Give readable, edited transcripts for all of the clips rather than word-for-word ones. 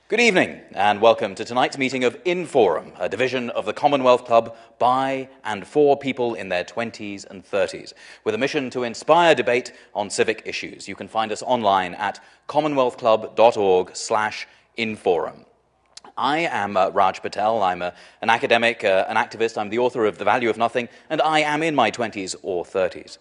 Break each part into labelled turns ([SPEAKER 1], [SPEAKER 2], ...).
[SPEAKER 1] Good evening, and welcome to tonight's meeting of Inforum, a division of the Commonwealth Club by and for people in their 20s and 30s, with a mission to inspire debate on civic issues. You can find us online at commonwealthclub.org/inforum. I am Raj Patel. I'm an academic, an activist. I'm the author of The Value of Nothing, and I am in my 20s or 30s.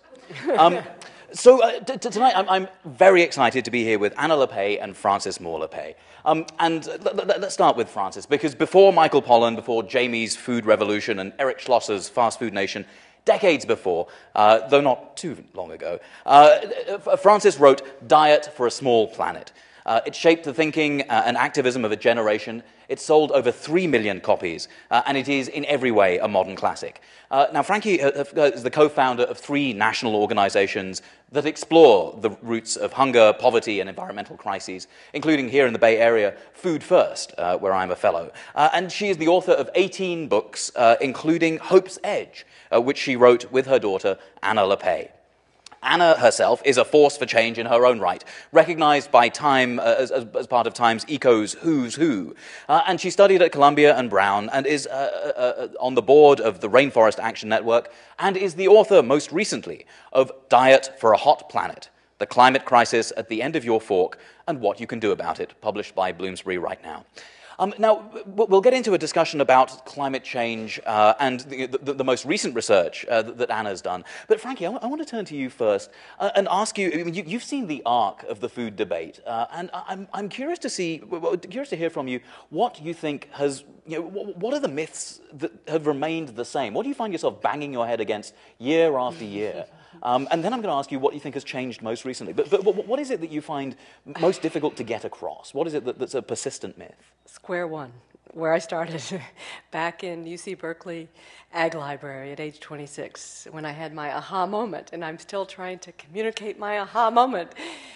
[SPEAKER 1] Tonight I'm very excited to be here with Anna Lappé and Francis Moore Lappé. And let's start with Francis, because before Michael Pollan, before Jamie's Food Revolution and Eric Schlosser's Fast Food Nation, decades before, though not too long ago, Francis wrote Diet for a Small Planet. It shaped the thinking and activism of a generation. It sold over 3 million copies, and it is in every way a modern classic. Now, Frankie is the co-founder of 3 national organizations that explore the roots of hunger, poverty, and environmental crises, including here in the Bay Area, Food First, where I'm a fellow. And she is the author of 18 books, including Hope's Edge, which she wrote with her daughter, Anna Lappé. Anna herself is a force for change in her own right, recognized by Time as part of Time's Eco's Who's Who. And she studied at Columbia and Brown and is on the board of the Rainforest Action Network and is the author, most recently, of Diet for a Hot Planet, The Climate Crisis at the End of Your Fork and What You Can Do About It, published by Bloomsbury right now. Now, we'll get into a discussion about climate change and the most recent research that Anna's done. But Frankie, I want to turn to you first and ask you, I mean, you've seen the arc of the food debate, and I'm curious to hear from you what you think what are the myths that have remained the same? What do you find yourself banging your head against year after year? And then I'm going to ask you what you think has changed most recently. But what is it that you find most difficult to get across? What is it that's a persistent myth?
[SPEAKER 2] Square one, where I started back in UC Berkeley Ag Library at age 26, when I had my aha moment, and I'm still trying to communicate my aha moment.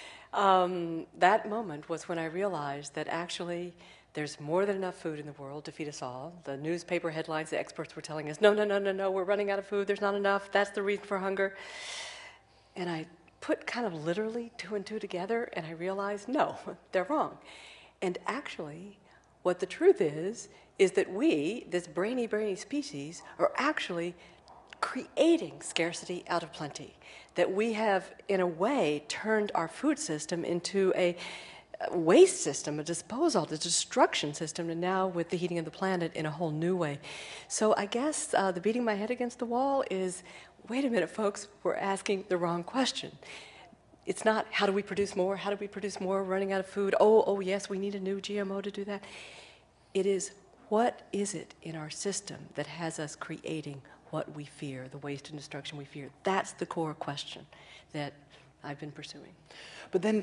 [SPEAKER 2] That moment was when I realized that actually there's more than enough food in the world to feed us all. The newspaper headlines, the experts were telling us, no, we're running out of food, there's not enough, that's the reason for hunger. And I put kind of literally 2 and 2 together, and I realized, no, they're wrong. And actually, what the truth is that we, this brainy species, are actually creating scarcity out of plenty. That we have, in a way, turned our food system into a waste system, a disposal, a destruction system, and now with the heating of the planet in a whole new way. So I guess the beating my head against the wall is, wait a minute, folks, we're asking the wrong question. It's not, how do we produce more? How do we produce more? Running out of food. Oh, yes, we need a new GMO to do that. It is, what is it in our system that has us creating what we fear, the waste and destruction we fear? That's the core question that I've been pursuing.
[SPEAKER 1] But then,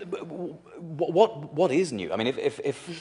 [SPEAKER 1] what is new? I mean, if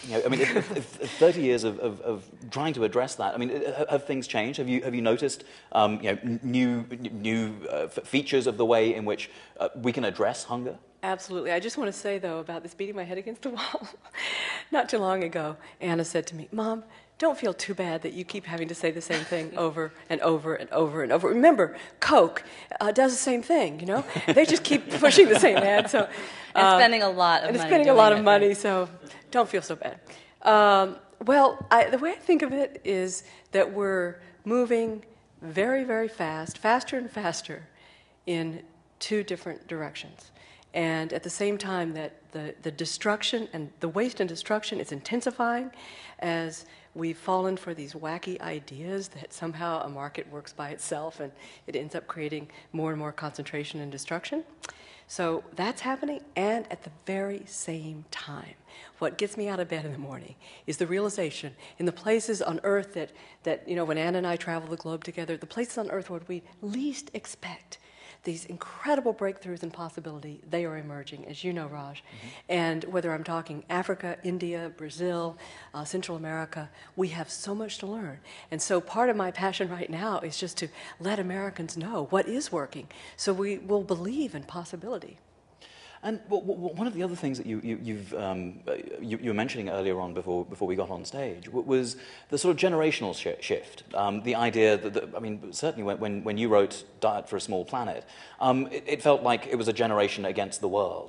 [SPEAKER 1] 30 years of trying to address that, I mean, have things changed? Have you noticed new features of the way in which we can address hunger?
[SPEAKER 2] Absolutely. I just want to say, though, about this beating my head against the wall. Not too long ago, Anna said to me, Mom, don't feel too bad that you keep having to say the same thing over and over and over and over. Remember, Coke does the same thing, you know? They just keep pushing the same ad. So,
[SPEAKER 3] and spending a lot of money.
[SPEAKER 2] And spending a lot of money, so don't feel so bad. The way I think of it is that we're moving very, very fast, faster and faster, in 2 different directions. And at the same time that the destruction and the waste and destruction is intensifying as we've fallen for these wacky ideas that somehow a market works by itself and it ends up creating more and more concentration and destruction. So that's happening, and at the very same time, what gets me out of bed in the morning is the realization in the places on Earth that when Anna and I travel the globe together, the places on Earth where we least expect these incredible breakthroughs and possibility, they are emerging, as you know, Raj. Mm-hmm. And whether I'm talking Africa, India, Brazil, Central America, we have so much to learn. And so part of my passion right now is just to let Americans know what is working, so we will believe in possibility.
[SPEAKER 1] And one of the other things that you were mentioning earlier on before we got on stage was the sort of generational shift. The idea that I mean, certainly when you wrote Diet for a Small Planet, it felt like it was a generation against the world.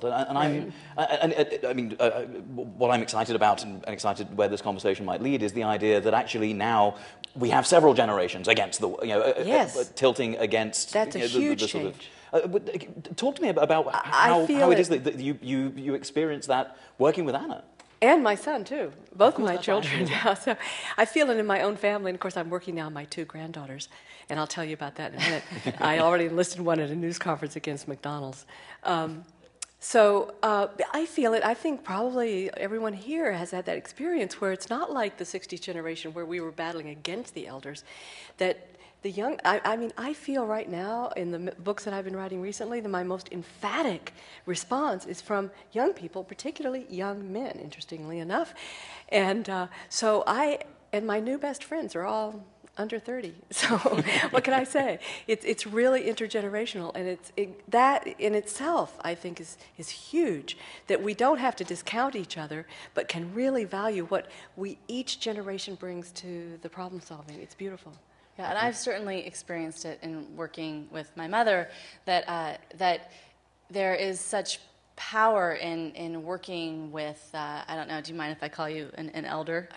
[SPEAKER 1] What I'm excited about and excited where this conversation might lead is the idea that actually now we have several generations against the,
[SPEAKER 2] yes.
[SPEAKER 1] Tilting against.
[SPEAKER 2] That's a huge
[SPEAKER 1] sort of,
[SPEAKER 2] change.
[SPEAKER 1] Talk to me about how it is that you experience that working with Anna.
[SPEAKER 2] And my son, too. Both my children now. So I feel it in my own family. And, of course, I'm working now on my 2 granddaughters. And I'll tell you about that in a minute. I already enlisted one at a news conference against McDonald's. So I feel it. I think probably everyone here has had that experience where it's not like the 60s generation where we were battling against the elders, that the young, I feel right now in the books that I've been writing recently that my most emphatic response is from young people, particularly young men, interestingly enough. And so and my new best friends are all under 30. So what can I say? It's really intergenerational, and that in itself, I think, is huge, that we don't have to discount each other, but can really value what each generation brings to the problem solving. It's beautiful.
[SPEAKER 3] Yeah, and I've certainly experienced it in working with my mother, that there is such power in working with, I don't know, do you mind if I call you an elder?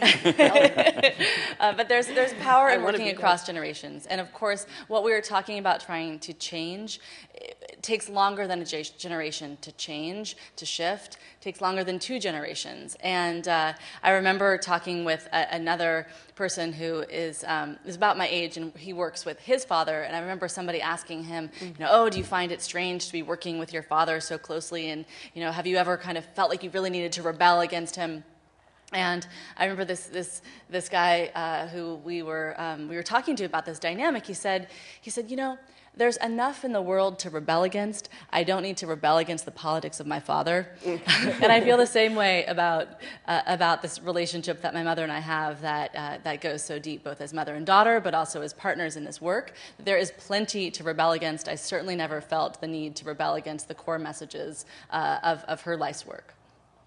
[SPEAKER 3] But there's power in working across generations. And of course, what we were talking about trying to change, it takes longer than a generation to change, to shift. It takes longer than 2 generations. And I remember talking with another person who is about my age, and he works with his father. And I remember somebody asking him, oh, do you find it strange to be working with your father so closely? And have you ever kind of felt like you really needed to rebel against him? And I remember this guy who we were talking to about this dynamic. He said, there's enough in the world to rebel against. I don't need to rebel against the politics of my father. And I feel the same way about this relationship that my mother and I have that goes so deep, both as mother and daughter, but also as partners in this work. There is plenty to rebel against. I certainly never felt the need to rebel against the core messages of her life's work.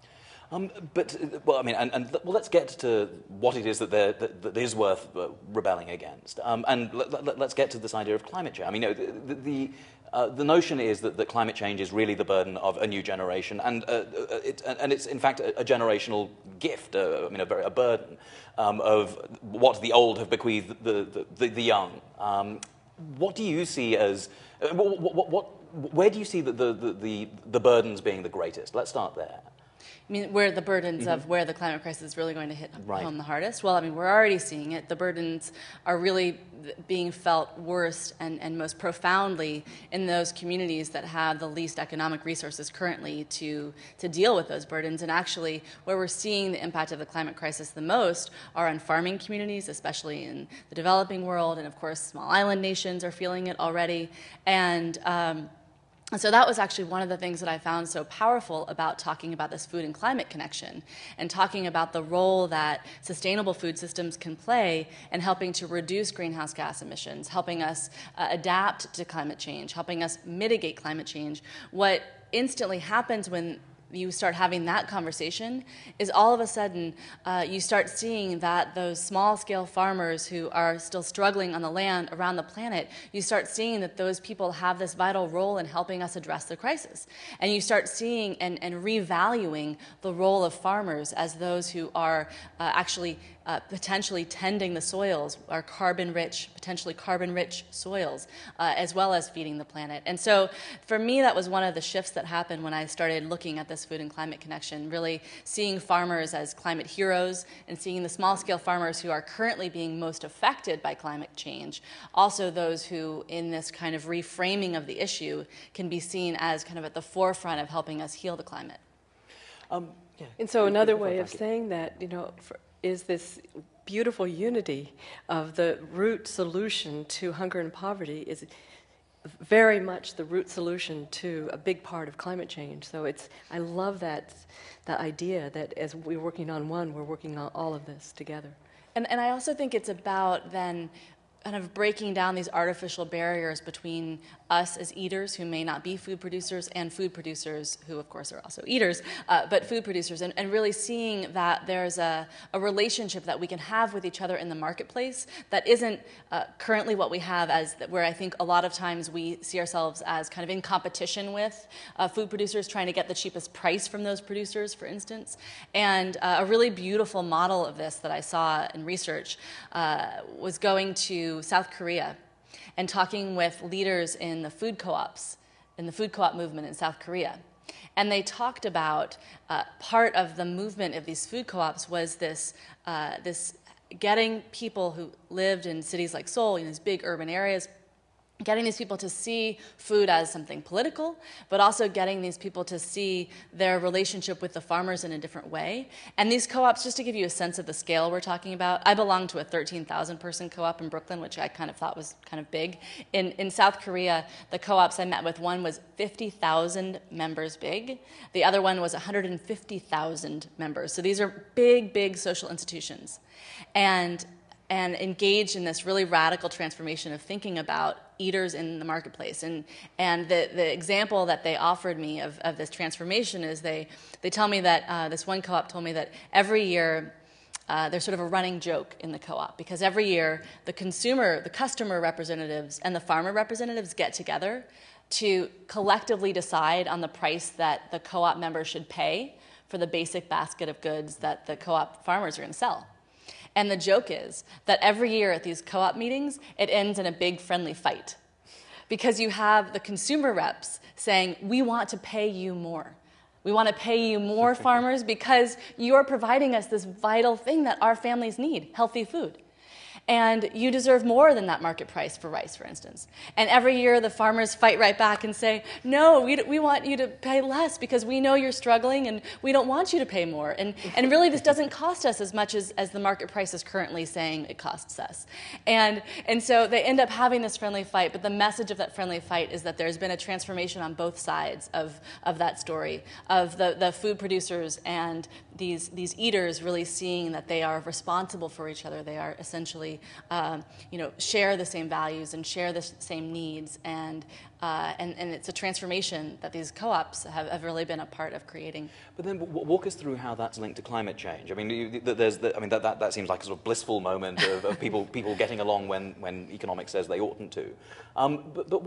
[SPEAKER 1] Let's get to what it is that is worth rebelling against, and let's get to this idea of climate change. I mean, the notion is that climate change is really the burden of a new generation, and it's in fact a generational gift. A burden of what the old have bequeathed the young. What do you see as where do you see the burdens being the greatest? Let's start there.
[SPEAKER 3] I mean, where the burdens of where the climate crisis is really going to hit home the hardest? Well, I mean, we're already seeing it. The burdens are really being felt worst and most profoundly in those communities that have the least economic resources currently to deal with those burdens. And actually, where we're seeing the impact of the climate crisis the most are on farming communities, especially in the developing world. And of course, small island nations are feeling it already. And so that was actually one of the things that I found so powerful about talking about this food and climate connection and talking about the role that sustainable food systems can play in helping to reduce greenhouse gas emissions, helping us adapt to climate change, helping us mitigate climate change. What instantly happens when you start having that conversation is all of a sudden you start seeing that those small-scale farmers who are still struggling on the land around the planet, you start seeing that those people have this vital role in helping us address the crisis. And you start seeing and revaluing the role of farmers as those who are actually potentially tending the soils, our potentially carbon-rich soils, as well as feeding the planet. And so for me, that was one of the shifts that happened when I started looking at this food and climate connection, really seeing farmers as climate heroes and seeing the small-scale farmers who are currently being most affected by climate change, also those who, in this kind of reframing of the issue, can be seen as kind of at the forefront of helping us heal the climate.
[SPEAKER 2] And so another way of saying that, is this beautiful unity of the root solution to hunger and poverty is very much the root solution to a big part of climate change. So I love that idea that as we're working on one, we're working on all of this together.
[SPEAKER 3] And I also think it's about then kind of breaking down these artificial barriers between us as eaters who may not be food producers and food producers who, of course, are also eaters, but food producers, and really seeing that there's a relationship that we can have with each other in the marketplace that isn't currently what we have, as where I think a lot of times we see ourselves as kind of in competition with food producers, trying to get the cheapest price from those producers, for instance. And a really beautiful model of this that I saw in research was going to South Korea and talking with leaders in the food co-ops, in the food co-op movement in South Korea. And they talked about part of the movement of these food co-ops was this getting people who lived in cities like Seoul, in these big urban areas, getting these people to see food as something political, but also getting these people to see their relationship with the farmers in a different way. And these co-ops, just to give you a sense of the scale we're talking about, I belong to a 13,000 person co-op in Brooklyn, which I kind of thought was kind of big. In South Korea, the co-ops I met with, one was 50,000 members big. The other one was 150,000 members. So these are big, big social institutions. And engaged in this really radical transformation of thinking about eaters in the marketplace. And the example that they offered me of this transformation is they tell me that this one co-op told me that every year there's sort of a running joke in the co-op, because every year the customer representatives and the farmer representatives get together to collectively decide on the price that the co-op members should pay for the basic basket of goods that the co-op farmers are going to sell. And the joke is that every year at these co-op meetings, it ends in a big friendly fight. Because you have the consumer reps saying, we want to pay you more. We want to pay you more, farmers, because you're providing us this vital thing that our families need, healthy food. And you deserve more than that market price for rice, for instance. And every year the farmers fight right back and say, no, we want you to pay less because we know you're struggling and we don't want you to pay more. And really this doesn't cost us as much as the market price is currently saying it costs us. And so they end up having this friendly fight, but the message of that friendly fight is that there's been a transformation on both sides of that story, of the food producers and these eaters really seeing that they are responsible for each other. They are essentially share the same values and share the same needs, and it's a transformation that these co-ops have really been a part of creating.
[SPEAKER 1] But then walk us through how that's linked to climate change. I mean, that seems like a sort of blissful moment of people getting along when economics says they oughtn't to. But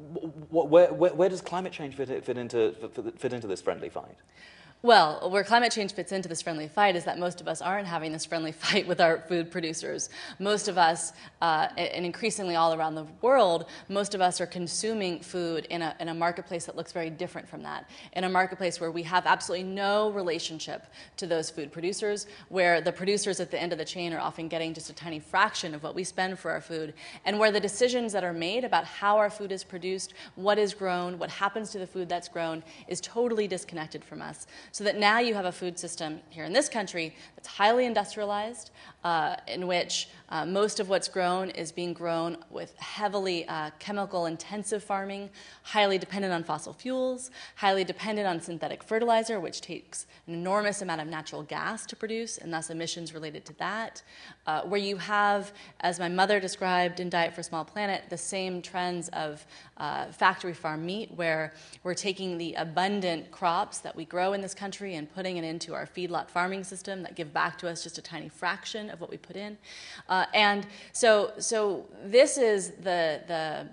[SPEAKER 1] where does climate change fit into this friendly fight?
[SPEAKER 3] Well, where climate change fits into this friendly fight is that most of us aren't having this friendly fight with our food producers. Most of us, and increasingly all around the world, most of us are consuming food in a marketplace that looks very different from that. In a marketplace where we have absolutely no relationship to those food producers, where the producers at the end of the chain are often getting just a tiny fraction of what we spend for our food, and where the decisions that are made about how our food is produced, what is grown, what happens to the food that's grown, is totally disconnected from us. So that now you have a food system here in this country that's highly industrialized, in which most of what's grown is being grown with heavily chemical-intensive farming, highly dependent on fossil fuels, highly dependent on synthetic fertilizer, which takes an enormous amount of natural gas to produce, and thus emissions related to that, where you have, as my mother described in Diet for a Small Planet, the same trends of factory farm meat, where we're taking the abundant crops that we grow in this country and putting it into our feedlot farming system that give back to us just a tiny fraction of what we put in. And so this is the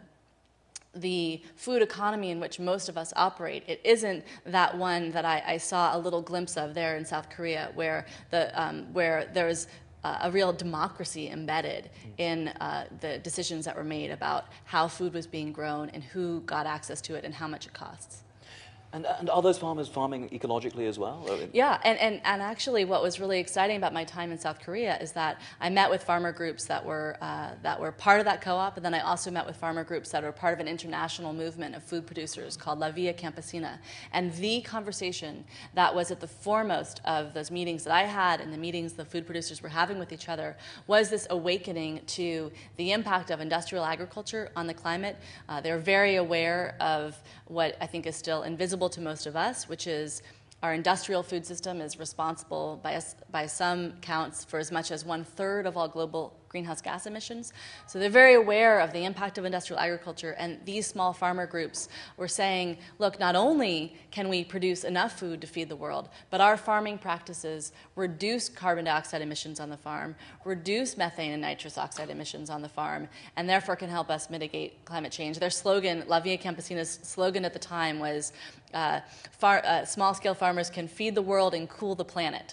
[SPEAKER 3] food economy in which most of us operate. It isn't that one that I saw a little glimpse of there in South Korea, where there's a real democracy embedded in the decisions that were made about how food was being grown and who got access to it and how much it costs.
[SPEAKER 1] And are those farmers farming ecologically as well?
[SPEAKER 3] Yeah, and actually what was really exciting about my time in South Korea is that I met with farmer groups that were part of that co-op, and then I also met with farmer groups that are part of an international movement of food producers called La Via Campesina. And the conversation that was at the foremost of those meetings that I had and the meetings the food producers were having with each other was this awakening to the impact of industrial agriculture on the climate. They're very aware of what I think is still invisible to most of us, which is our industrial food system is responsible by some counts for as much as 1/3 of all global greenhouse gas emissions. So they're very aware of the impact of industrial agriculture, and these small farmer groups were saying, look, not only can we produce enough food to feed the world, but our farming practices reduce carbon dioxide emissions on the farm, reduce methane and nitrous oxide emissions on the farm, and therefore can help us mitigate climate change. Their slogan, La Via Campesina's slogan at the time was, small-scale farmers can feed the world and cool the planet.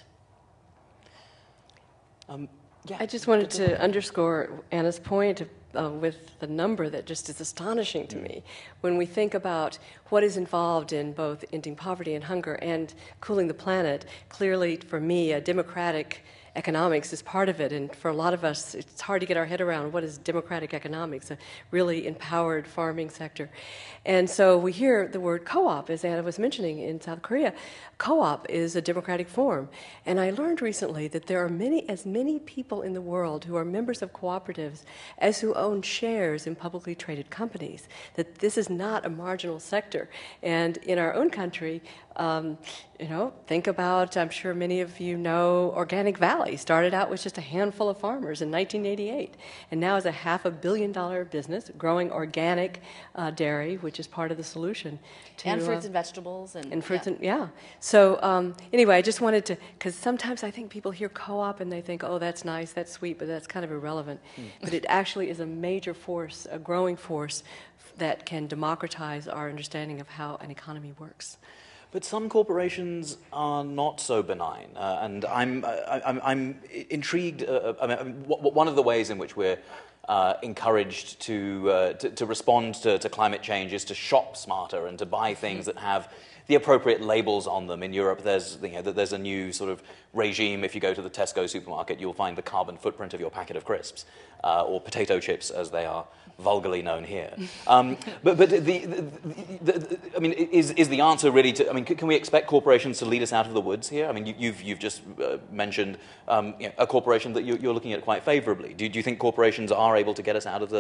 [SPEAKER 2] Yeah. I just wanted to underscore Anna's point with the number that just is astonishing to me. When we think about what is involved in both ending poverty and hunger and cooling the planet, clearly for me, a democratic economics is part of it, and for a lot of us, it's hard to get our head around what is democratic economics, a really empowered farming sector. And so we hear the word co-op, as Anna was mentioning, in South Korea. Co-op is a democratic form, and I learned recently that there are as many people in the world who are members of cooperatives as who own shares in publicly traded companies, that this is not a marginal sector. And in our own country, think about, I'm sure many of you know, Organic Valley started out with just a handful of farmers in 1988, and now is a $500 million business growing organic dairy, which is part of the solution.
[SPEAKER 3] And fruits and vegetables.
[SPEAKER 2] And fruits and, yeah. So anyway, I just wanted to, because sometimes I think people hear co-op and they think, oh, that's nice, that's sweet, but that's kind of irrelevant. But it actually is a major force, a growing force that can democratize our understanding of how an economy works.
[SPEAKER 1] But some corporations are not so benign, and I'm intrigued. One of the ways in which we're encouraged to respond to climate change is to shop smarter and to buy things that have the appropriate labels on them. In Europe, there's a new sort of regime. If you go to the Tesco supermarket, you'll find the carbon footprint of your packet of crisps, or potato chips, as they are vulgarly known here. But I mean, is the answer really to? I mean, can we expect corporations to lead us out of the woods here? I mean, you've just mentioned a corporation that you're looking at quite favorably. Do you think corporations are able to get us out of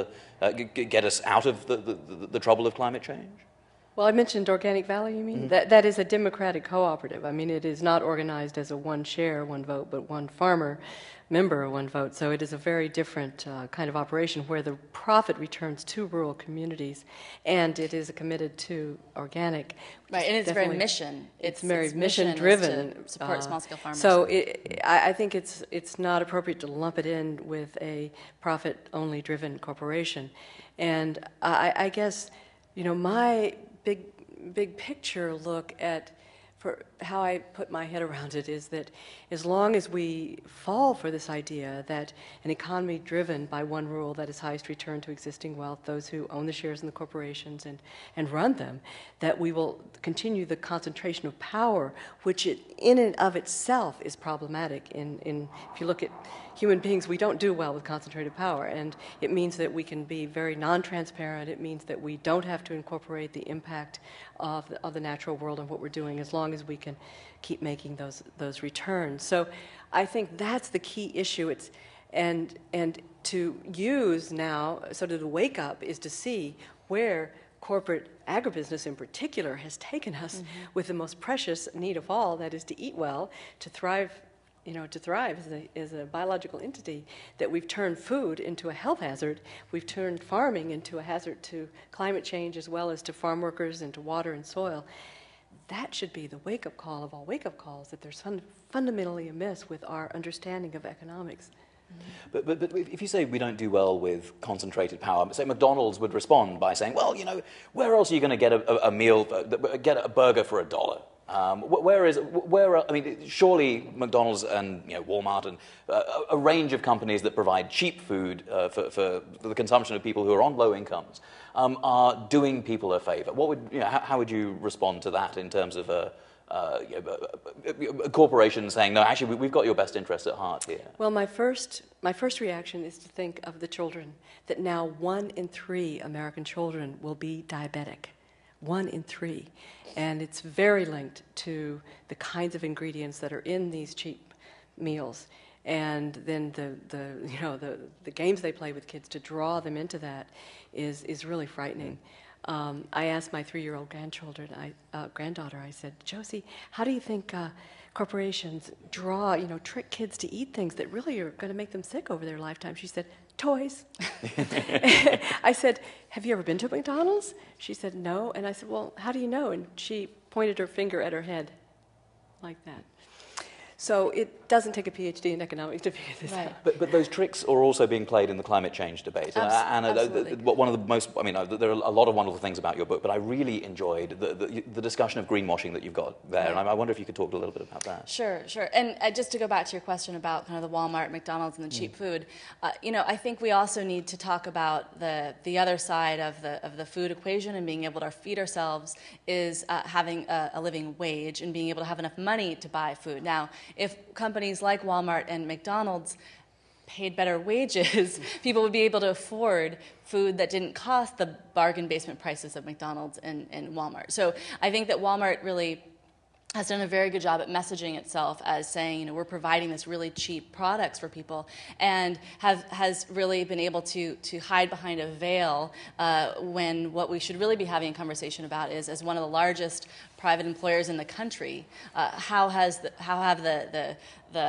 [SPEAKER 1] the trouble of climate change?
[SPEAKER 2] Well, I mentioned Organic Valley, you mean? That is a democratic cooperative. I mean, it is not organized as a one share, one vote, but one farmer member, one vote. So it is a very different kind of operation where the profit returns to rural communities, and it is committed to organic.
[SPEAKER 3] Right, and it's very mission.
[SPEAKER 2] It's very mission-driven.
[SPEAKER 3] To support small-scale farmers.
[SPEAKER 2] So I think it's not appropriate to lump it in with a profit-only driven corporation. And I guess, my big picture look at for how I put my head around it is that as long as we fall for this idea that an economy driven by one rule, that is highest return to existing wealth, those who own the shares in the corporations and run them, that we will continue the concentration of power, which in and of itself is problematic. If you look at human beings, we don't do well with concentrated power, and it means that we can be very non-transparent. It means that we don't have to incorporate the impact of the natural world and what we're doing, as long as we can keep making those returns. So I think that's the key issue. And to use now, sort of the wake up is to see where corporate agribusiness in particular has taken us with the most precious need of all, that is to eat well, to thrive as a biological entity, that we've turned food into a health hazard. We've turned farming into a hazard to climate change, as well as to farm workers and to water and soil. That should be the wake-up call of all wake-up calls, that there's something fundamentally amiss with our understanding of economics.
[SPEAKER 1] But if you say we don't do well with concentrated power, say McDonald's would respond by saying, well, where else are you going to get a meal, get a burger for $1? I mean, surely McDonald's and Walmart and a range of companies that provide cheap food for the consumption of people who are on low incomes are doing people a favor. How would you respond to that in terms of a corporation saying, no, actually, we've got your best interests at heart here?
[SPEAKER 2] Well, my first reaction is to think of the children, that now 1 in 3 American children will be diabetic. 1 in 3. And it's very linked to the kinds of ingredients that are in these cheap meals. And then the games they play with kids to draw them into that is really frightening. I asked my 3-year-old granddaughter, I said, Josie, how do you think corporations draw, trick kids to eat things that really are going to make them sick over their lifetime. She said, toys. I said, have you ever been to McDonald's? She said, no. And I said, well, how do you know? And she pointed her finger at her head like that. So it doesn't take a PhD in economics to figure this out.
[SPEAKER 1] But those tricks are also being played in the climate change debate.
[SPEAKER 3] Absolutely.
[SPEAKER 1] One of the most, there are a lot of wonderful things about your book, but I really enjoyed the discussion of greenwashing that you've got there, and I wonder if you could talk a little bit about that.
[SPEAKER 3] Sure. And just to go back to your question about kind of the Walmart, McDonald's, and the cheap food, I think we also need to talk about the other side of the food equation, and being able to feed ourselves is having a living wage and being able to have enough money to buy food. Now, if companies like Walmart and McDonald's paid better wages, people would be able to afford food that didn't cost the bargain basement prices of McDonald's and Walmart. So I think that Walmart really has done a very good job at messaging itself as saying, we're providing this really cheap products for people, and has really been able to hide behind a veil when what we should really be having a conversation about is, as one of the largest private employers in the country, how have the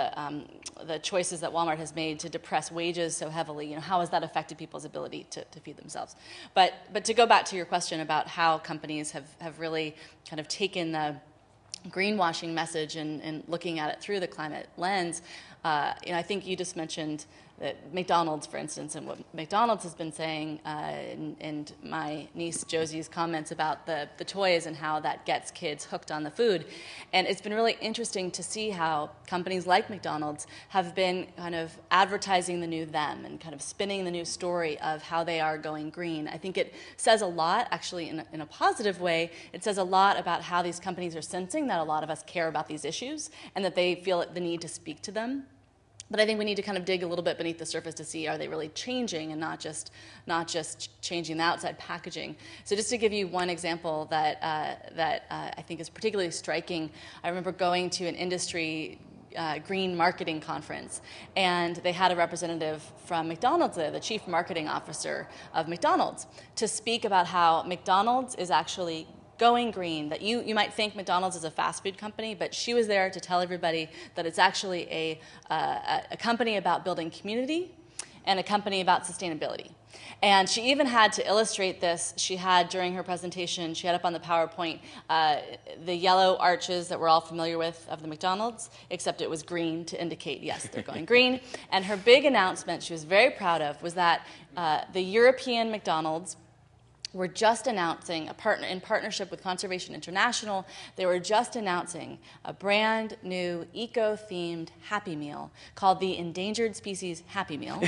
[SPEAKER 3] choices that Walmart has made to depress wages so heavily, how has that affected people's ability to feed themselves? But to go back to your question about how companies have really kind of taken the greenwashing message and looking at it through the climate lens, I think you just mentioned that McDonald's, for instance, and what McDonald's has been saying, and my niece Josie's comments about the toys and how that gets kids hooked on the food. And it's been really interesting to see how companies like McDonald's have been kind of advertising the new them and kind of spinning the new story of how they are going green. I think it says a lot, actually, in a positive way. It says a lot about how these companies are sensing that a lot of us care about these issues and that they feel the need to speak to them. But I think we need to kind of dig a little bit beneath the surface to see, are they really changing and not just changing the outside packaging. So just to give you one example that I think is particularly striking, I remember going to an industry green marketing conference, and they had a representative from McDonald's there, the chief marketing officer of McDonald's, to speak about how McDonald's is actually going green, that you might think McDonald's is a fast food company, but she was there to tell everybody that it's actually a company about building community and a company about sustainability. And she even had to illustrate this. She had, during her presentation, she had up on the PowerPoint the yellow arches that we're all familiar with of the McDonald's, except it was green to indicate, yes, they're going green. And her big announcement she was very proud of was that the European McDonald's were just announcing, in partnership with Conservation International, they were just announcing a brand new eco-themed Happy Meal called the Endangered Species Happy Meal.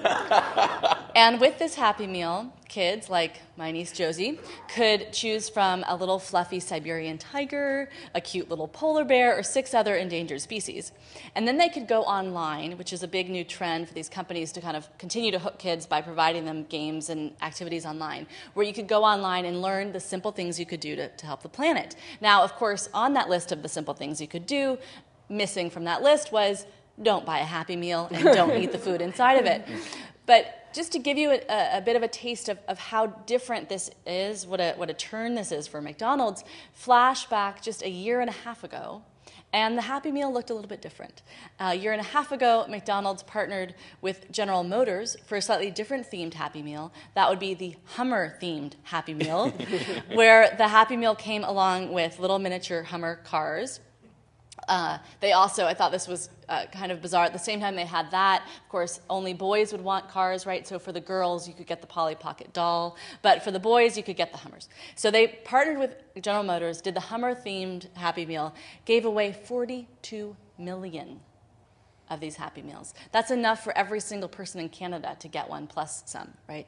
[SPEAKER 3] And with this Happy Meal, kids like my niece Josie could choose from a little fluffy Siberian tiger, a cute little polar bear, or 6 other endangered species. And then they could go online, which is a big new trend for these companies to kind of continue to hook kids by providing them games and activities online, where you could go online and learn the simple things you could do to help the planet. Now, of course, on that list of the simple things you could do, missing from that list was don't buy a Happy Meal and don't eat the food inside of it. But just to give you a bit of a taste of how different this is, what a turn this is for McDonald's, flashback just a year and a half ago, and the Happy Meal looked a little bit different. A year and a half ago, McDonald's partnered with General Motors for a slightly different themed Happy Meal. That would be the Hummer-themed Happy Meal, where the Happy Meal came along with little miniature Hummer cars. They also, I thought this was kind of bizarre, at the same time they had that, of course, only boys would want cars, right? So for the girls, you could get the Polly Pocket doll, but for the boys, you could get the Hummers. So they partnered with General Motors, did the Hummer-themed Happy Meal, gave away 42 million of these Happy Meals. That's enough for every single person in Canada to get one, plus some, right?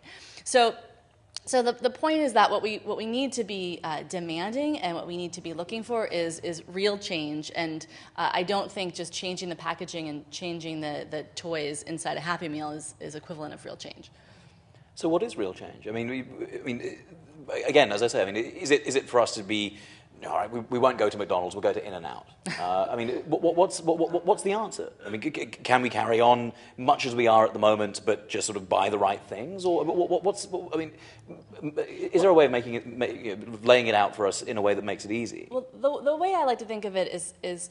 [SPEAKER 3] So the point is that what we need to be demanding and what we need to be looking for is real change. And I don't think just changing the packaging and changing the toys inside a Happy Meal is equivalent of real change.
[SPEAKER 1] So what is real change? I mean, again, as I say, is it for us to be all right, we won't go to McDonald's, we'll go to In-N-Out. I mean, what's the answer? I mean, can we carry on much as we are at the moment, but just sort of buy the right things? Or I mean, is there a way of making it, laying it out for us in a way that makes it easy?
[SPEAKER 3] Well, the way I like to think of it is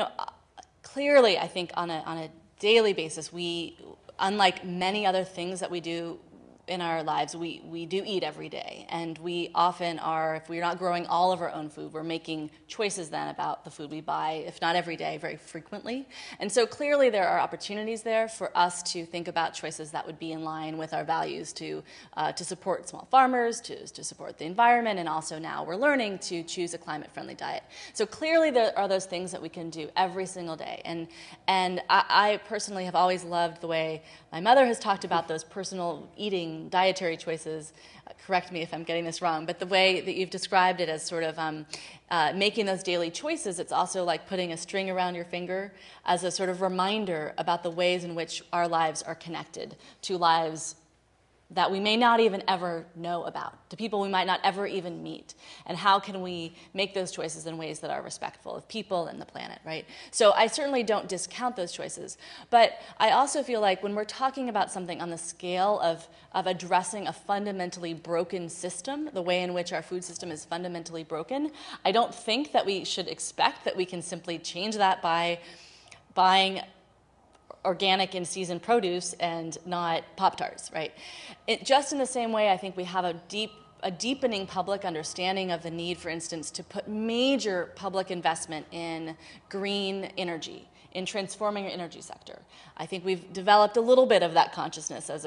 [SPEAKER 3] clearly, I think on a daily basis, we, unlike many other things that we do in our lives, we do eat every day, and we often are, if we're not growing all of our own food, we're making choices then about the food we buy, if not every day, very frequently. And so clearly there are opportunities there for us to think about choices that would be in line with our values to support small farmers, to support the environment, and also now we're learning to choose a climate-friendly diet. So clearly there are those things that we can do every single day. And I personally have always loved the way my mother has talked about those personal eating dietary choices. Correct me if I'm getting this wrong, but the way that you've described it as sort of making those daily choices, it's also like putting a string around your finger as a sort of reminder about the ways in which our lives are connected to lives that we may not even ever know about, to people we might not ever even meet. And how can we make those choices in ways that are respectful of people and the planet, right? So I certainly don't discount those choices. But I also feel like when we're talking about something on the scale of addressing a fundamentally broken system, the way in which our food system is fundamentally broken, I don't think that we should expect that we can simply change that by buying organic in season produce and not Pop-Tarts, right? Just in the same way, I think we have a deepening public understanding of the need, for instance, to put major public investment in green energy, in transforming our energy sector. I think we've developed a little bit of that consciousness as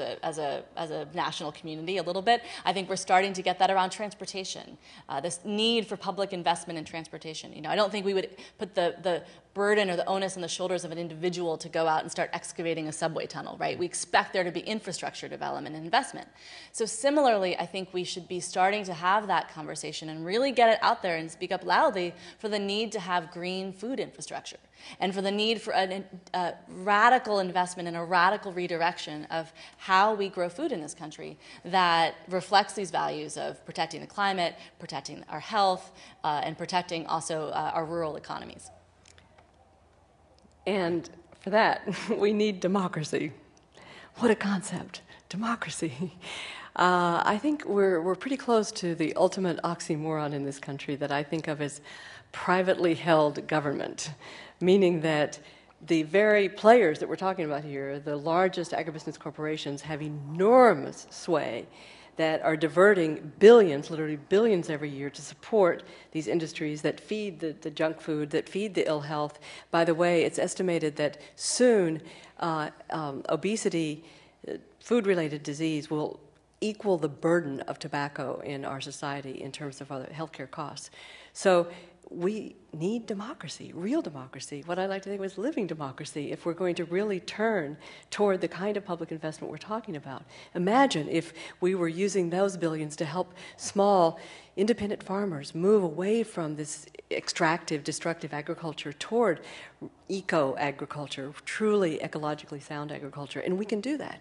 [SPEAKER 3] a national community, a little bit. I think we're starting to get that around transportation, this need for public investment in transportation. I don't think we would put the burden or the onus on the shoulders of an individual to go out and start excavating a subway tunnel, right? We expect there to be infrastructure development and investment. So similarly, I think we should be starting to have that conversation and really get it out there and speak up loudly for the need to have green food infrastructure and for the need for a radical investment and a radical redirection of how we grow food in this country that reflects these values of protecting the climate, protecting our health, and protecting also our rural economies.
[SPEAKER 2] And for that, we need democracy. What a concept, democracy. I think we're pretty close to the ultimate oxymoron in this country that I think of as privately held government, meaning that the very players that we're talking about here, the largest agribusiness corporations, have enormous sway that are diverting billions, literally billions every year to support these industries that feed the junk food, that feed the ill health. By the way, it's estimated that soon obesity, food-related disease, will equal the burden of tobacco in our society in terms of other healthcare costs. So we need democracy, real democracy, what I like to think was living democracy, if we're going to really turn toward the kind of public investment we're talking about. Imagine if we were using those billions to help small, independent farmers move away from this extractive, destructive agriculture toward eco-agriculture, truly ecologically sound agriculture. And we can do that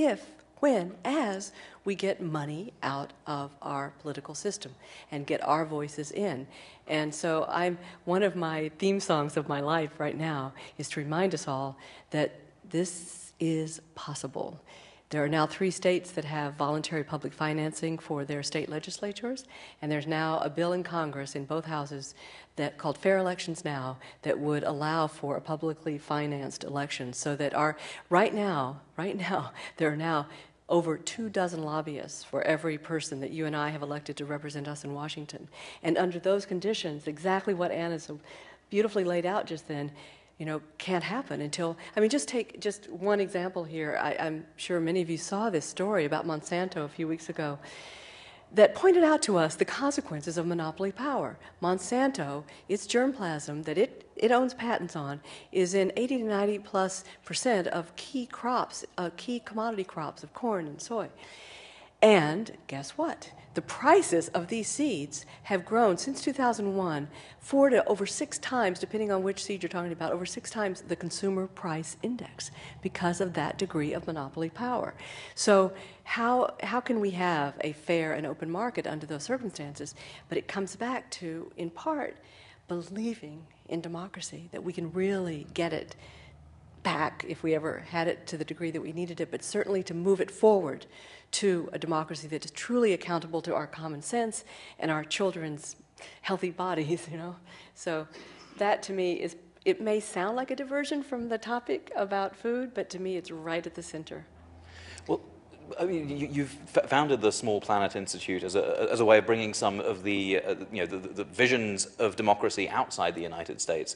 [SPEAKER 2] as we get money out of our political system and get our voices in. And so one of my theme songs of my life right now is to remind us all that this is possible. There are now 3 states that have voluntary public financing for their state legislatures, and there's now a bill in Congress in both houses called Fair Elections Now that would allow for a publicly financed election, so that right now, there are now over 24 lobbyists for every person that you and I have elected to represent us in Washington. And under those conditions, exactly what Anna so beautifully laid out just then, can't happen until, just take just one example here. I'm sure many of you saw this story about Monsanto a few weeks ago that pointed out to us the consequences of monopoly power. Monsanto, its germplasm that it owns patents on, is in 80 to 90+% of key crops, key commodity crops of corn and soy. And guess what? The prices of these seeds have grown since 2001 4 to over 6 times, depending on which seed you're talking about, over 6 times the consumer price index because of that degree of monopoly power. So how can we have a fair and open market under those circumstances? But it comes back to, in part, believing in democracy, that we can really get it back if we ever had it to the degree that we needed it, but certainly to move it forward to a democracy that is truly accountable to our common sense and our children's healthy bodies, you know. So that to me is, it may sound like a diversion from the topic about food, but to me it's right at the center.
[SPEAKER 1] Well, I mean, you've founded the Small Planet Institute as a way of bringing some of the, the visions of democracy outside the United States,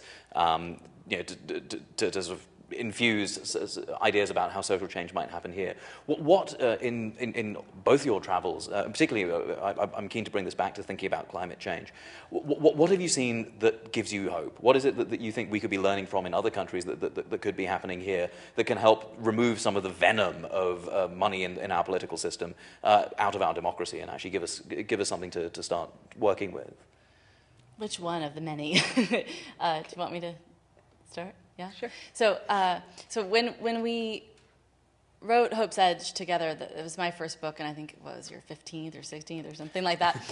[SPEAKER 1] to sort of infuse ideas about how social change might happen here. What in both your travels, particularly, I'm keen to bring this back to thinking about climate change. What have you seen that gives you hope? What is it that you think we could be learning from in other countries that could be happening here that can help remove some of the venom of money in our political system out of our democracy and actually give us something to start working with?
[SPEAKER 3] Which one of the many? Do you want me to start? Yeah,
[SPEAKER 2] sure.
[SPEAKER 3] So, so when we wrote Hope's Edge together, it was my first book, and I think it was your 15th or 16th or something like that.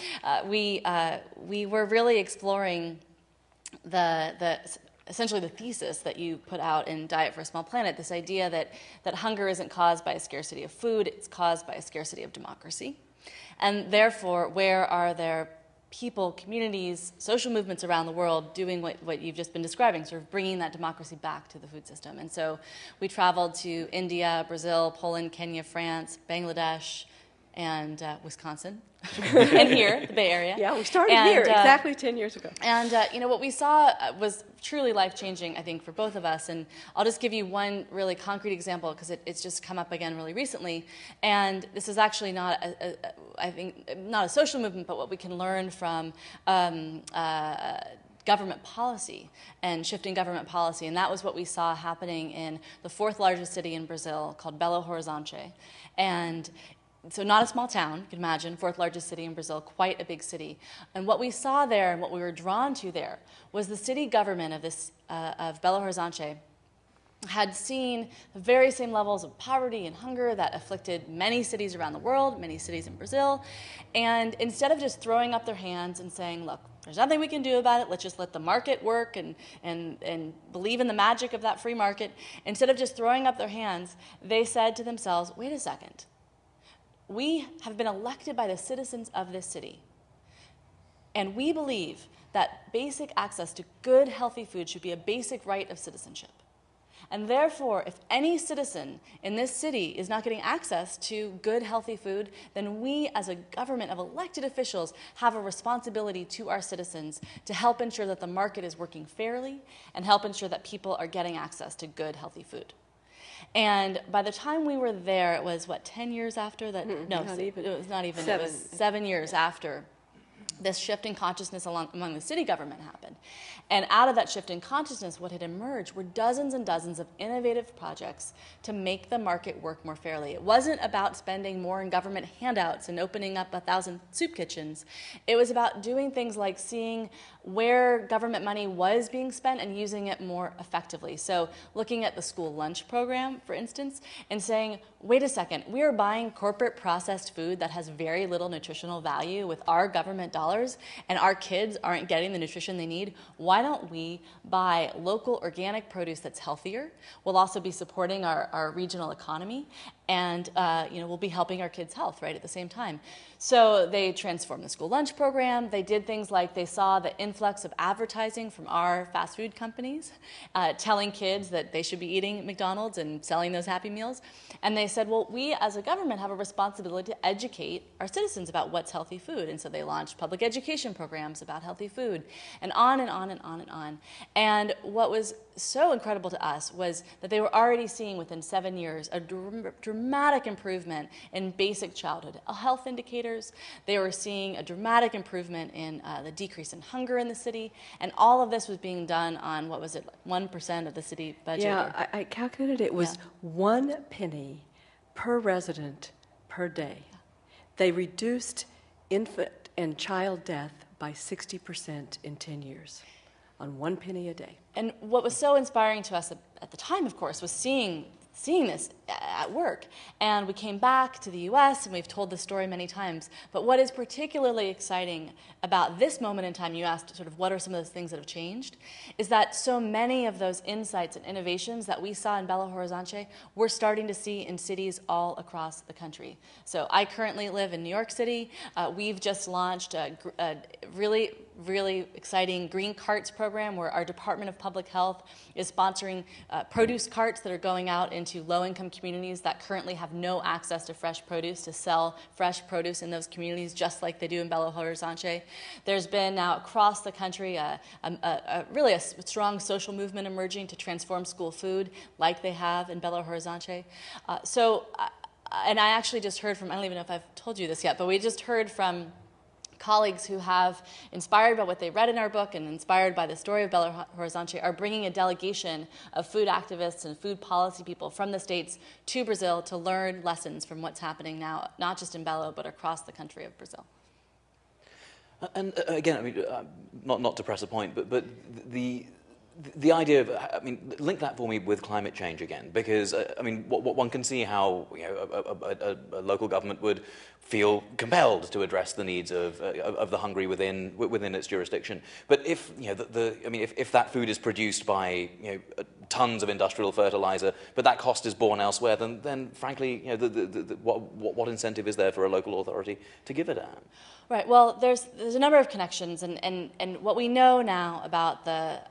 [SPEAKER 3] We were really exploring essentially the thesis that you put out in Diet for a Small Planet. This idea that hunger isn't caused by a scarcity of food; it's caused by a scarcity of democracy, and therefore, where are there people, communities, social movements around the world doing what you've just been describing, sort of bringing that democracy back to the food system. And so we traveled to India, Brazil, Poland, Kenya, France, Bangladesh, and Wisconsin, and here, the Bay Area.
[SPEAKER 2] Yeah, we started here exactly 10 years ago.
[SPEAKER 3] And what we saw was truly life-changing, I think, for both of us. And I'll just give you one really concrete example because it's just come up again really recently. And this is actually not, I think, not a social movement, but what we can learn from government policy and shifting government policy. And that was what we saw happening in the 4th largest city in Brazil called Belo Horizonte. And so not a small town, you can imagine, 4th largest city in Brazil, quite a big city. And what we saw there and what we were drawn to there was the city government of Belo Horizonte had seen the very same levels of poverty and hunger that afflicted many cities around the world, many cities in Brazil. And instead of just throwing up their hands and saying, look, there's nothing we can do about it, let's just let the market work and believe in the magic of that free market, instead of just throwing up their hands, they said to themselves, wait a second. We have been elected by the citizens of this city, and we believe that basic access to good, healthy food should be a basic right of citizenship. And therefore, if any citizen in this city is not getting access to good, healthy food, then we as a government of elected officials have a responsibility to our citizens to help ensure that the market is working fairly and help ensure that people are getting access to good, healthy food. And by the time we were there, it was, 10 years after that? No, it was not even.
[SPEAKER 2] 7.
[SPEAKER 3] It was 7 years after this shift in consciousness among the city government happened. And out of that shift in consciousness, what had emerged were dozens and dozens of innovative projects to make the market work more fairly. It wasn't about spending more in government handouts and opening up 1,000 soup kitchens. It was about doing things like seeing where government money was being spent and using it more effectively. So looking at the school lunch program, for instance, and saying, wait a second, we are buying corporate processed food that has very little nutritional value with our government dollars, and our kids aren't getting the nutrition they need. Why don't we buy local organic produce that's healthier? We'll also be supporting our regional economy, and we'll be helping our kids' health right at the same time. So they transformed the school lunch program. They did things like they saw the influx of advertising from our fast food companies, telling kids that they should be eating McDonald's and selling those Happy Meals. And they said, well, we as a government have a responsibility to educate our citizens about what's healthy food. And so they launched public education programs about healthy food, and on and on and on and on. And what was so incredible to us was that they were already seeing within 7 years a dramatic improvement in basic childhood health indicators. They were seeing a dramatic improvement in the decrease in hunger in the city, and all of this was being done on, 1% of the city budget?
[SPEAKER 2] Yeah, I calculated it was 1 penny per resident per day. They reduced infant and child death by 60% in 10 years on 1 penny a day.
[SPEAKER 3] And what was so inspiring to us at the time, of course, was seeing this at work. And we came back to the US, and we've told the story many times. But what is particularly exciting about this moment in time, you asked sort of what are some of those things that have changed, is that so many of those insights and innovations that we saw in Belo Horizonte, we're starting to see in cities all across the country. So I currently live in New York City. We've just launched a really exciting Green Carts program where our Department of Public Health is sponsoring produce carts that are going out into low-income communities that currently have no access to fresh produce to sell fresh produce in those communities just like they do in Belo Horizonte. There's been now across the country really a strong social movement emerging to transform school food like they have in Belo Horizonte. And I actually just heard from, I don't even know if I've told you this yet, but we just heard from colleagues who have, inspired by what they read in our book and inspired by the story of Belo Horizonte, are bringing a delegation of food activists and food policy people from the States to Brazil to learn lessons from what's happening now, not just in Belo, but across the country of Brazil.
[SPEAKER 1] And again, I mean, not to press a point, but the idea of, I mean, link that for me with climate change again, because I mean, one can see how a local government would feel compelled to address the needs of the hungry within its jurisdiction. But if if that food is produced by tons of industrial fertilizer, but that cost is borne elsewhere, then frankly, what incentive is there for a local authority to give it at?
[SPEAKER 3] Right. Well, there's a number of connections, and what we know now about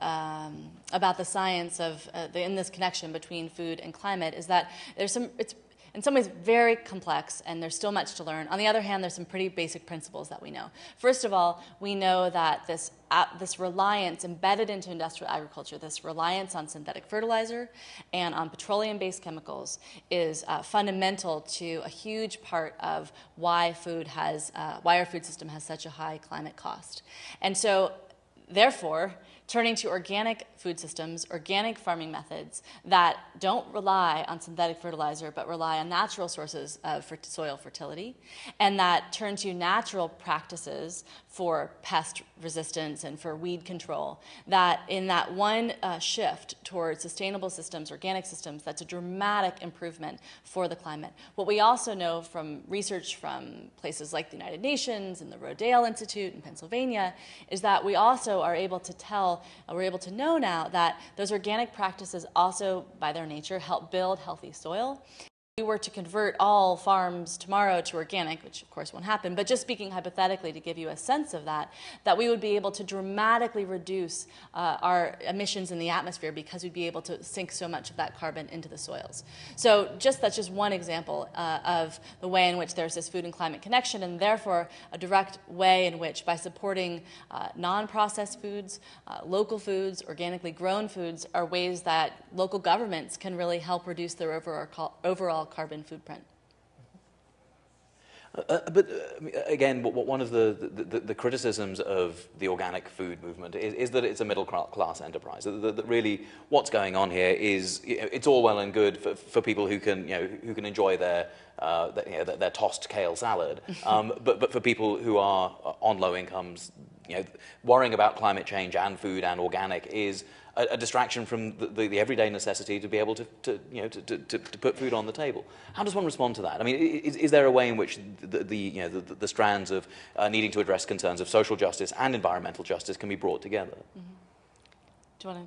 [SPEAKER 3] the science of in this connection between food and climate is that it's in some ways very complex, and there's still much to learn. On the other hand, there's some pretty basic principles that we know. First of all, we know that this reliance embedded into industrial agriculture, this reliance on synthetic fertilizer and on petroleum-based chemicals is fundamental to a huge part of why our food system has such a high climate cost. And so, therefore, turning to organic food systems, organic farming methods that don't rely on synthetic fertilizer but rely on natural sources of soil fertility, and that turn to natural practices for pest resistance and for weed control, that in that one shift towards sustainable systems, organic systems, that's a dramatic improvement for the climate. What we also know from research from places like the United Nations and the Rodale Institute in Pennsylvania is that we also are able to know now that those organic practices also, by their nature, help build healthy soil. If we were to convert all farms tomorrow to organic, which of course won't happen, but just speaking hypothetically to give you a sense of that we would be able to dramatically reduce our emissions in the atmosphere because we'd be able to sink so much of that carbon into the soils. So that's just one example of the way in which there's this food and climate connection, and therefore a direct way in which, by supporting non-processed foods, local foods, organically grown foods, are ways that local governments can really help reduce their overall carbon footprint.
[SPEAKER 1] But again, one of the criticisms of the organic food movement is that it's a middle class enterprise. That really what's going on here is it's all well and good for people who can enjoy their tossed kale salad, but for people who are on low incomes, worrying about climate change and food and organic is a distraction from the everyday necessity to be able to put food on the table. How does one respond to that? I mean, is there a way in which the strands of needing to address concerns of social justice and environmental justice can be brought together? Mm-hmm.
[SPEAKER 3] Do you want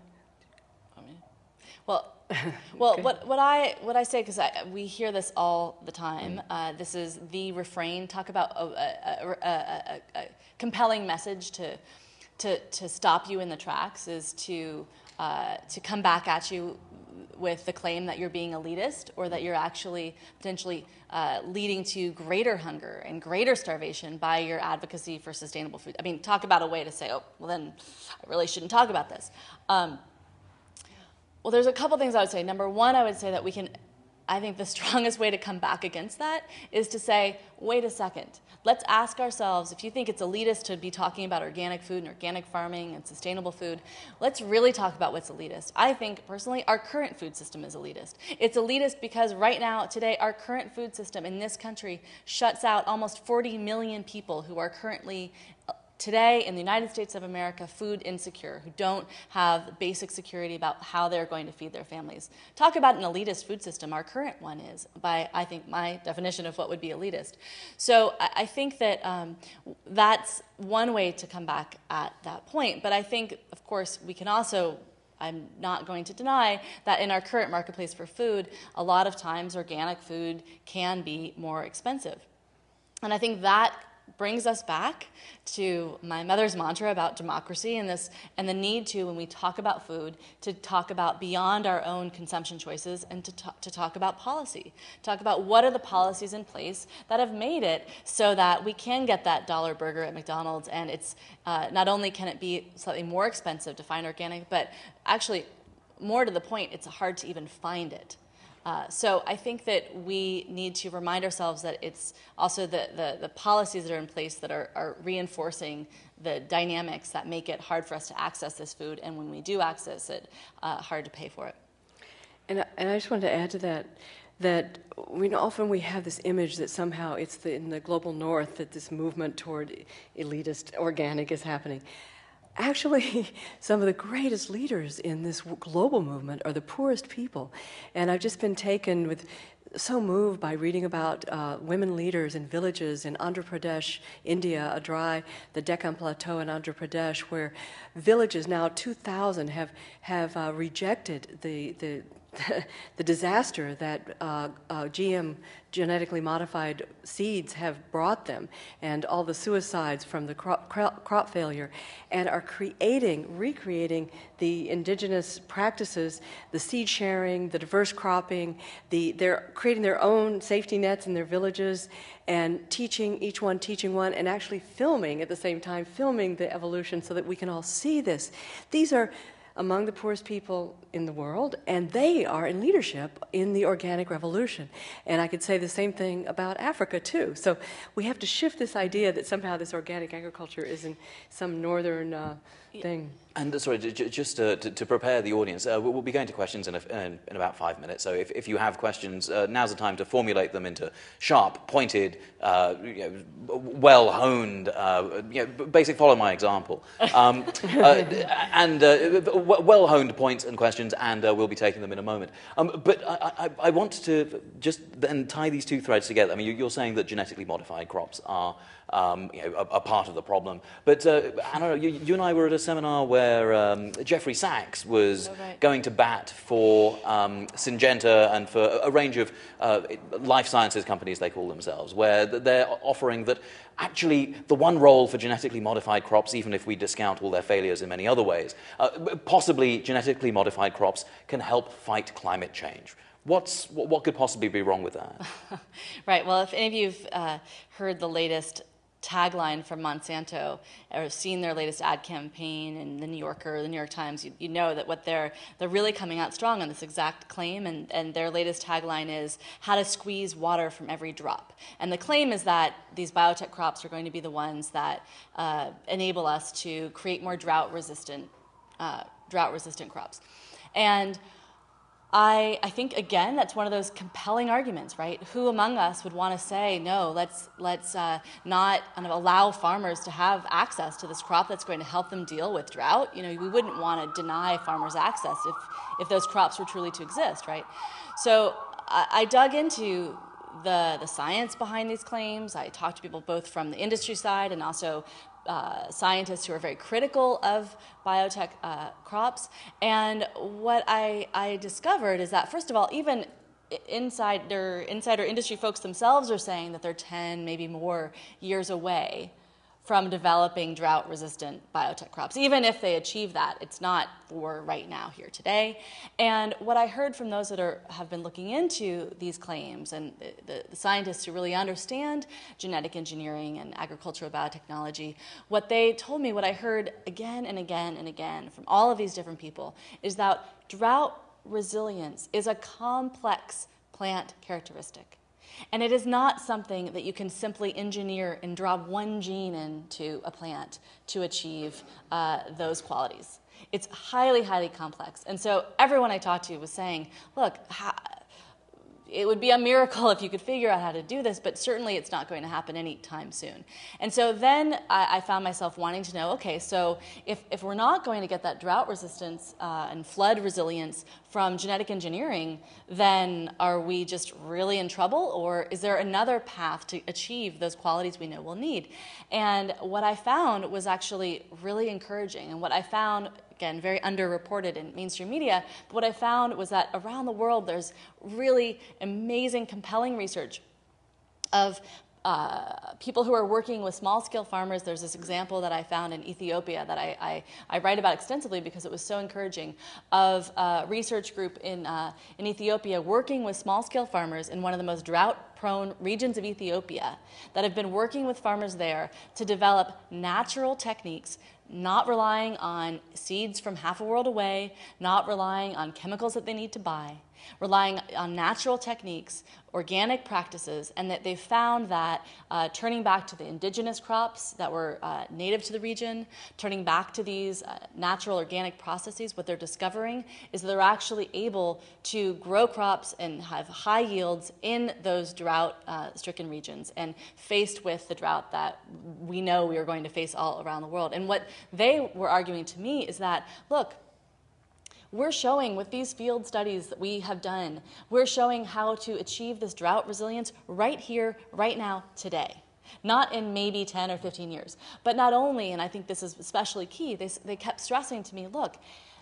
[SPEAKER 3] to? Well, what I say, because we hear this all the time. This is the refrain. Talk about a compelling message to stop you in the tracks is to come back at you with the claim that you're being elitist or that you're actually potentially leading to greater hunger and greater starvation by your advocacy for sustainable food. I mean, talk about a way to say, oh, well, then I really shouldn't talk about this. Well, there's a couple things I would say. Number one, I would say that we can I think the strongest way to come back against that is to say, wait a second, let's ask ourselves, if you think it's elitist to be talking about organic food and organic farming and sustainable food, let's really talk about what's elitist. I think, personally, our current food system is elitist. It's elitist because right now, today, our current food system in this country shuts out almost 40 million people who are currently today in the United States of America food insecure, who don't have basic security about how they're going to feed their families. Talk about an elitist food system. Our current one is, by, I think, my definition of what would be elitist. So I think that that's one way to come back at that point. But I think, of course, we can also, I'm not going to deny that in our current marketplace for food, a lot of times organic food can be more expensive. And I think that brings us back to my mother's mantra about democracy and this, and the need to, when we talk about food, to talk about beyond our own consumption choices and to talk about policy. Talk about what are the policies in place that have made it so that we can get that dollar burger at McDonald's, and it's not only can it be slightly more expensive to find organic, but actually, more to the point, it's hard to even find it. So I think that we need to remind ourselves that it's also the policies that are in place that are reinforcing the dynamics that make it hard for us to access this food, and when we do access it, hard to pay for it.
[SPEAKER 2] And I just wanted to add to that often we have this image that somehow it's in the global north that this movement toward elitist organic is happening. Actually, some of the greatest leaders in this global movement are the poorest people. And I've just been so moved by reading about women leaders in villages in Andhra Pradesh, India, the Deccan Plateau in Andhra Pradesh, where villages, now 2,000, have rejected the disaster that GM, genetically modified seeds, have brought them, and all the suicides from the crop failure, and are recreating the indigenous practices, the seed sharing, the diverse cropping. They're creating their own safety nets in their villages and teaching one, and actually filming at the same time, filming the evolution so that we can all see this. These are among the poorest people in the world, and they are in leadership in the organic revolution. And I could say the same thing about Africa, too. So we have to shift this idea that somehow this organic agriculture is in some northern thing.
[SPEAKER 1] And sorry, just to prepare the audience, we'll be going to questions in about 5 minutes. So if you have questions, now's the time to formulate them into sharp, pointed, well-honed, basic follow my example. And well-honed points and questions, and we'll be taking them in a moment. But I want to just then tie these two threads together. I mean, you're saying that genetically modified crops are a part of the problem. But I don't know, you and I were at a seminar where Jeffrey Sachs was going to bat for Syngenta and for a range of life sciences companies, they call themselves, where they're offering that actually the one role for genetically modified crops, even if we discount all their failures in many other ways, possibly genetically modified crops can help fight climate change. What could possibly be wrong with that?
[SPEAKER 3] Right. Well, if any of you have heard the latest tagline from Monsanto or seen their latest ad campaign in the New Yorker or the New York Times, you know that what they're really coming out strong on this exact claim, and their latest tagline is how to squeeze water from every drop. And the claim is that these biotech crops are going to be the ones that enable us to create more drought-resistant crops. And I think, again, that's one of those compelling arguments, right? Who among us would want to say, no, let's not kind of allow farmers to have access to this crop that's going to help them deal with drought? We wouldn't want to deny farmers access if those crops were truly to exist, right? So I dug into the science behind these claims. I talked to people both from the industry side and also scientists who are very critical of biotech crops. And what I discovered is that, first of all, even insider industry folks themselves are saying that they're 10, maybe more years away from developing drought-resistant biotech crops. Even if they achieve that, it's not for right now, here today. And what I heard from those that have been looking into these claims, and the scientists who really understand genetic engineering and agricultural biotechnology, what they told me, what I heard again and again and again from all of these different people, is that drought resilience is a complex plant characteristic. And it is not something that you can simply engineer and drop one gene into a plant to achieve those qualities. It's highly, highly complex. And so everyone I talked to was saying, look, it would be a miracle if you could figure out how to do this, but certainly it's not going to happen anytime soon. And so then I found myself wanting to know, okay, so if we're not going to get that drought resistance and flood resilience from genetic engineering, then are we just really in trouble, or is there another path to achieve those qualities we know we'll need? And what I found was actually really encouraging. And what I found, again, very underreported in mainstream media, but what I found was that around the world there's really amazing, compelling research of people who are working with small-scale farmers. There's this example that I found in Ethiopia that I write about extensively because it was so encouraging, of a research group in Ethiopia working with small-scale farmers in one of the most drought-prone regions of Ethiopia that have been working with farmers there to develop natural techniques, not relying on seeds from half a world away, not relying on chemicals that they need to buy, relying on natural techniques, organic practices, and that they found that turning back to the indigenous crops that were native to the region, turning back to these natural organic processes, what they're discovering is that they're actually able to grow crops and have high yields in those drought-stricken regions and faced with the drought that we know we are going to face all around the world. And what they were arguing to me is that, look, we're showing with these field studies that we have done, we're showing how to achieve this drought resilience right here, right now, today. Not in maybe 10 or 15 years. But not only, and I think this is especially key, they kept stressing to me, look,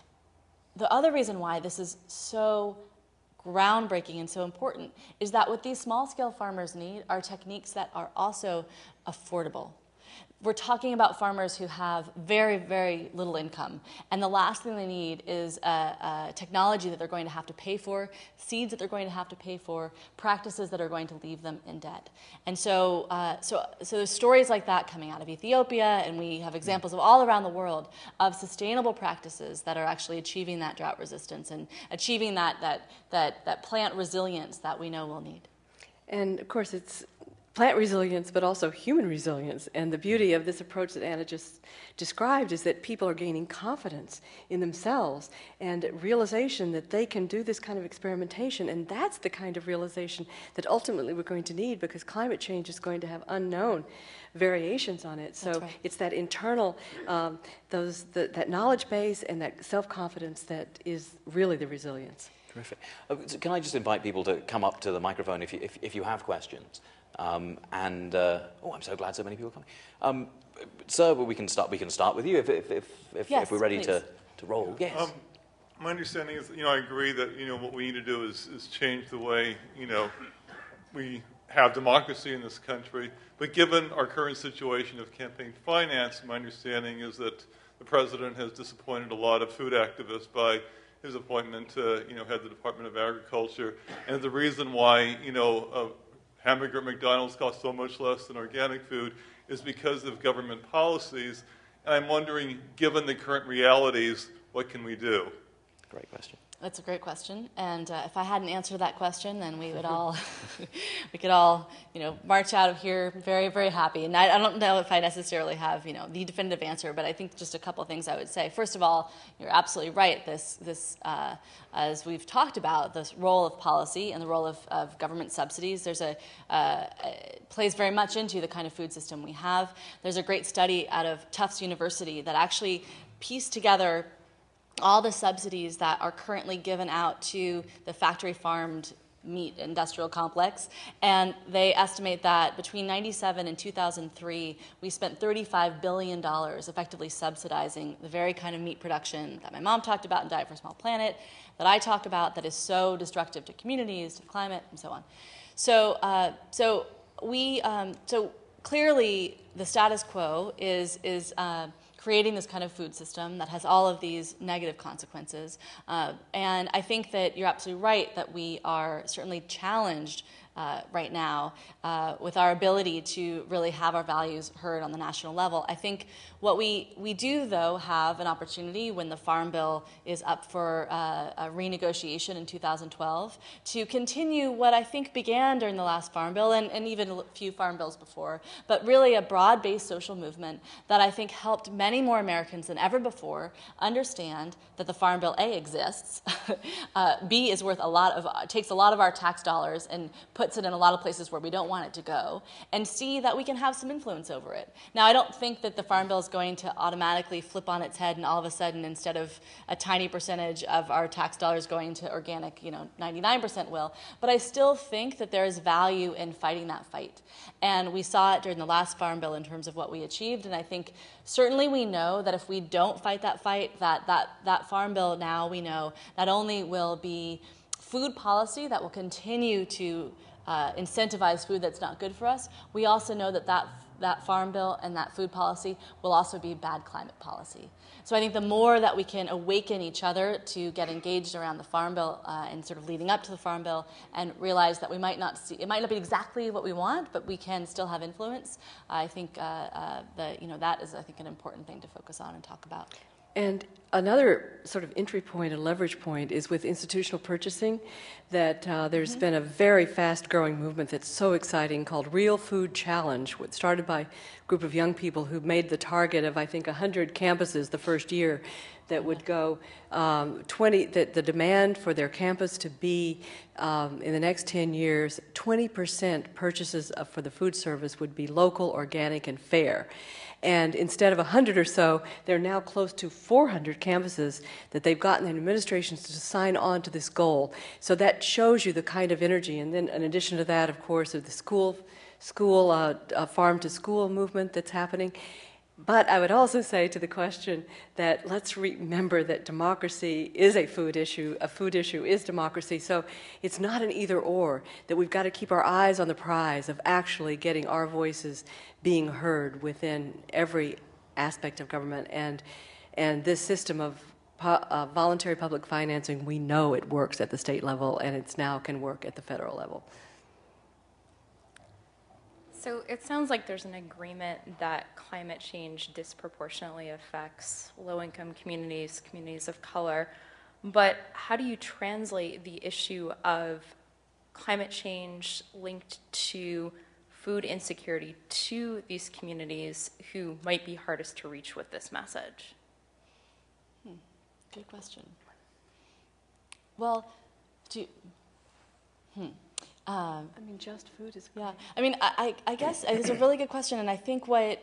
[SPEAKER 3] the other reason why this is so groundbreaking and so important is that what these small-scale farmers need are techniques that are also affordable. We're talking about farmers who have very, very little income, and the last thing they need is technology that they're going to have to pay for, seeds that they're going to have to pay for, practices that are going to leave them in debt. And so there's stories like that coming out of Ethiopia, and we have examples of all around the world of sustainable practices that are actually achieving that drought resistance and achieving that plant resilience that we know we'll need.
[SPEAKER 2] And of course, it's plant resilience, but also human resilience. And the beauty of this approach that Anna just described is that people are gaining confidence in themselves and realization that they can do this kind of experimentation. And that's the kind of realization that ultimately we're going to need, because climate change is going to have unknown variations on it. So right. It's that internal, that knowledge base and that self-confidence that is really the resilience.
[SPEAKER 1] Terrific. So can I just invite people to come up to the microphone if you have questions? I'm so glad so many people are coming. Sir, we can start with you if we're ready to roll. Yes.
[SPEAKER 4] My understanding is, I agree that, what we need to do is change the way, we have democracy in this country. But given our current situation of campaign finance, my understanding is that the president has disappointed a lot of food activists by his appointment to, head the Department of Agriculture. And the reason why, hamburger at McDonald's costs so much less than organic food is because of government policies. And I'm wondering, given the current realities, what can we do?
[SPEAKER 1] Great question.
[SPEAKER 3] That's a great question, and if I hadn't answered that question, then we would all, we could all, march out of here very, very happy. And I don't know if I necessarily have, the definitive answer, but I think just a couple of things I would say. First of all, you're absolutely right. This as we've talked about, this role of policy and the role of government subsidies, plays very much into the kind of food system we have. There's a great study out of Tufts University that actually pieced together all the subsidies that are currently given out to the factory-farmed meat industrial complex, and they estimate that between 1997 and 2003, we spent $35 billion effectively subsidizing the very kind of meat production that my mom talked about in Diet for a Small Planet, that I talk about, that is so destructive to communities, to climate, and so on. So clearly the status quo is creating this kind of food system that has all of these negative consequences. And I think that you're absolutely right that we are certainly challenged right now, with our ability to really have our values heard on the national level. I think what we do, though, have an opportunity when the Farm Bill is up for a renegotiation in 2012 to continue what I think began during the last Farm Bill and even a few Farm Bills before, but really a broad-based social movement that I think helped many more Americans than ever before understand that the Farm Bill, A, exists, B, is worth takes a lot of our tax dollars and puts it in a lot of places where we don't want it to go, and C, that we can have some influence over it. Now, I don't think that the Farm Bill is going to automatically flip on its head and all of a sudden, instead of a tiny percentage of our tax dollars going to organic, 99% will, but I still think that there is value in fighting that fight. And we saw it during the last Farm Bill in terms of what we achieved, and I think certainly we know that if we don't fight that fight, that Farm Bill now we know not only will be food policy that will continue to incentivize food that's not good for us, we also know that Farm Bill and that food policy will also be bad climate policy. So I think the more that we can awaken each other to get engaged around the Farm Bill and sort of leading up to the Farm Bill and realize that it might not be exactly what we want, but we can still have influence, I think that is, I think, an important thing to focus on and talk about.
[SPEAKER 2] And another sort of entry point and leverage point is with institutional purchasing, that there's been a very fast-growing movement that's so exciting called Real Food Challenge, which started by a group of young people who made the target of, I think, 100 campuses the first year that would go 20, the demand for their campus to be, in the next 10 years, 20% purchases for the food service would be local, organic, and fair. And instead of 100 or so, there are now close to 400 campuses that they've gotten their administrations to sign on to this goal. So that shows you the kind of energy. And then in addition to that, of course, of the school farm-to-school movement that's happening. But I would also say to the question that let's remember that democracy is a food issue. A food issue is democracy. So it's not an either-or, that we've got to keep our eyes on the prize of actually getting our voices being heard within every aspect of government. And this system of voluntary public financing, we know it works at the state level, and it now can work at the federal level.
[SPEAKER 5] So it sounds like there's an agreement that climate change disproportionately affects low-income communities, communities of color, but how do you translate the issue of climate change linked to food insecurity to these communities who might be hardest to reach with this message?
[SPEAKER 3] Good question. Well,
[SPEAKER 2] just food is great.
[SPEAKER 3] Yeah, I mean, I guess it's a really good question, and I think I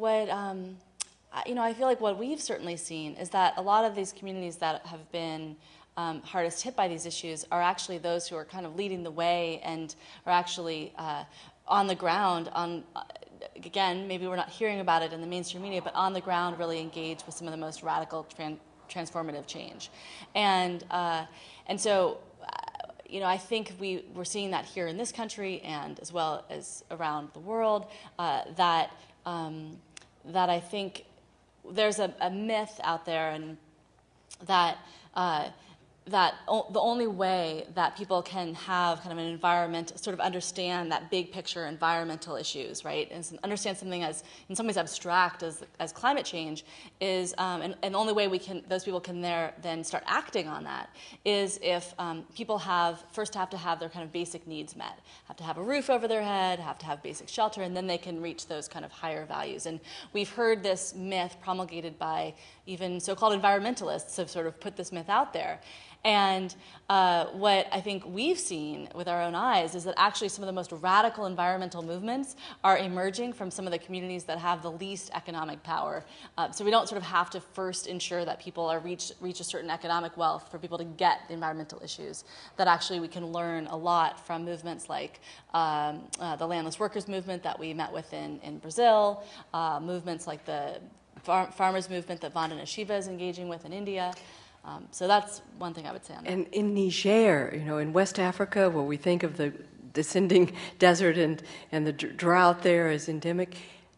[SPEAKER 3] feel like what we've certainly seen is that a lot of these communities that have been hardest hit by these issues are actually those who are kind of leading the way and are actually on the ground, again, maybe we're not hearing about it in the mainstream media, but on the ground really engaged with some of the most radical transformative change. And so, I think we're seeing that here in this country and as well as around the world, that I think there's a myth out there, and that the only way that people can have kind of an environment, sort of understand that big picture environmental issues, right, and understand something as, in some ways, abstract as climate change is, and the only way those people can then start acting on that is if people first have to have their kind of basic needs met, have to have a roof over their head, have to have basic shelter, and then they can reach those kind of higher values. And we've heard this myth promulgated by even so-called environmentalists have sort of put this myth out there. And what I think we've seen with our own eyes is that actually some of the most radical environmental movements are emerging from some of the communities that have the least economic power. So we don't sort of have to first ensure that people reach a certain economic wealth for people to get the environmental issues. That actually we can learn a lot from movements like the landless workers movement that we met with in Brazil, movements like the farmers movement that Vandana Shiva is engaging with in India. So that's one thing I would say on that.
[SPEAKER 2] And in Niger, in West Africa, where we think of the descending desert and the drought there as endemic,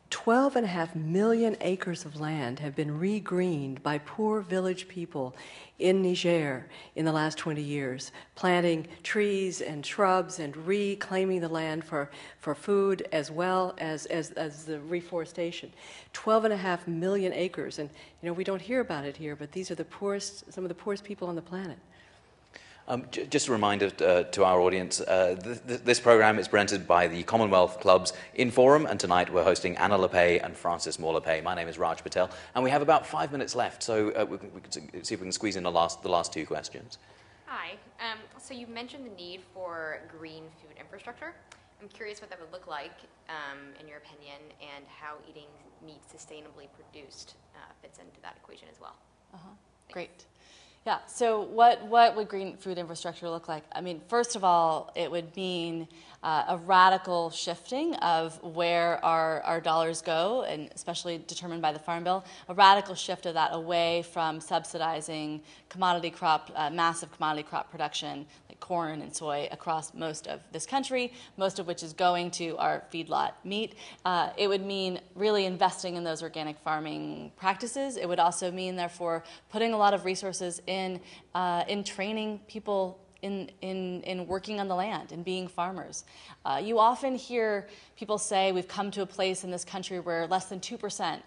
[SPEAKER 2] 12.5 million acres of land have been regreened by poor village people in Niger in the last 20 years, planting trees and shrubs and reclaiming the land for food as well as the reforestation. 12.5 million acres, and we don't hear about it here, but these are some of the poorest people on the planet.
[SPEAKER 1] Just a reminder to our audience, this program is presented by the Commonwealth Clubs in Forum, and tonight we're hosting Anna Lappé and Francis Moore Lappé. My name is Raj Patel, and we have about 5 minutes left, so we can see if we can squeeze in the last two questions.
[SPEAKER 6] Hi. So you mentioned the need for green food infrastructure. I'm curious what that would look like, in your opinion, and how eating meat sustainably produced fits into that equation as well.
[SPEAKER 3] Great. Yeah, so what would green food infrastructure look like? I mean, first of all, it would mean a radical shifting of where our dollars go, and especially determined by the Farm Bill, a radical shift of that away from subsidizing massive commodity crop production, like corn and soy, across most of this country, most of which is going to our feedlot meat. It would mean really investing in those organic farming practices. It would also mean, therefore, putting a lot of resources in training people in working on the land and being farmers. You often hear people say we've come to a place in this country where less than 2%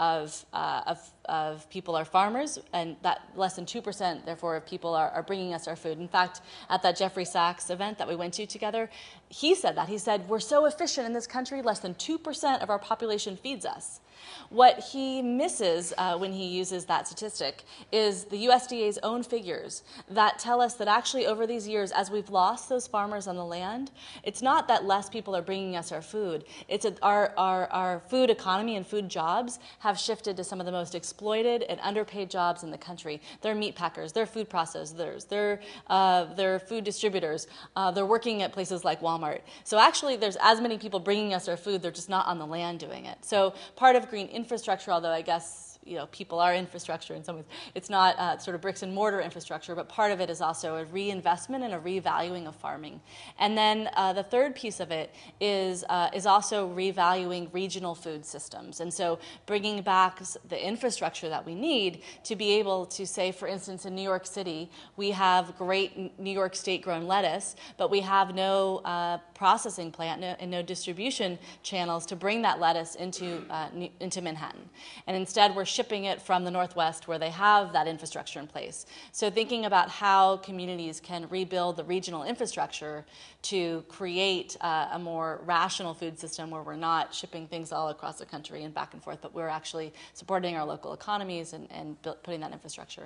[SPEAKER 3] of people are farmers, and that less than 2%, therefore, of people are bringing us our food. In fact, at that Jeffrey Sachs event that we went to together, he said that. He said, we're so efficient in this country, less than 2% of our population feeds us. What he misses when he uses that statistic is the USDA's own figures that tell us that actually over these years, as we've lost those farmers on the land, it's not that less people are bringing us our food. It's our food economy and food jobs have shifted to some of the most exploited and underpaid jobs in the country. They're meat packers, they're food processors, they're food distributors, they're working at places like Walmart. So actually there's as many people bringing us our food, they're just not on the land doing it. So part of green infrastructure, although I guess people are infrastructure in some ways. It's not sort of bricks and mortar infrastructure, but part of it is also a reinvestment and a revaluing of farming. And then the third piece of it is also revaluing regional food systems. And so bringing back the infrastructure that we need to be able to say, for instance, in New York City, we have great New York state-grown lettuce, but we have no processing plant and no distribution channels to bring that lettuce into Manhattan. And instead, we're shipping it from the Northwest where they have that infrastructure in place. So thinking about how communities can rebuild the regional infrastructure to create a more rational food system where we're not shipping things all across the country and back and forth, but we're actually supporting our local economies and putting that infrastructure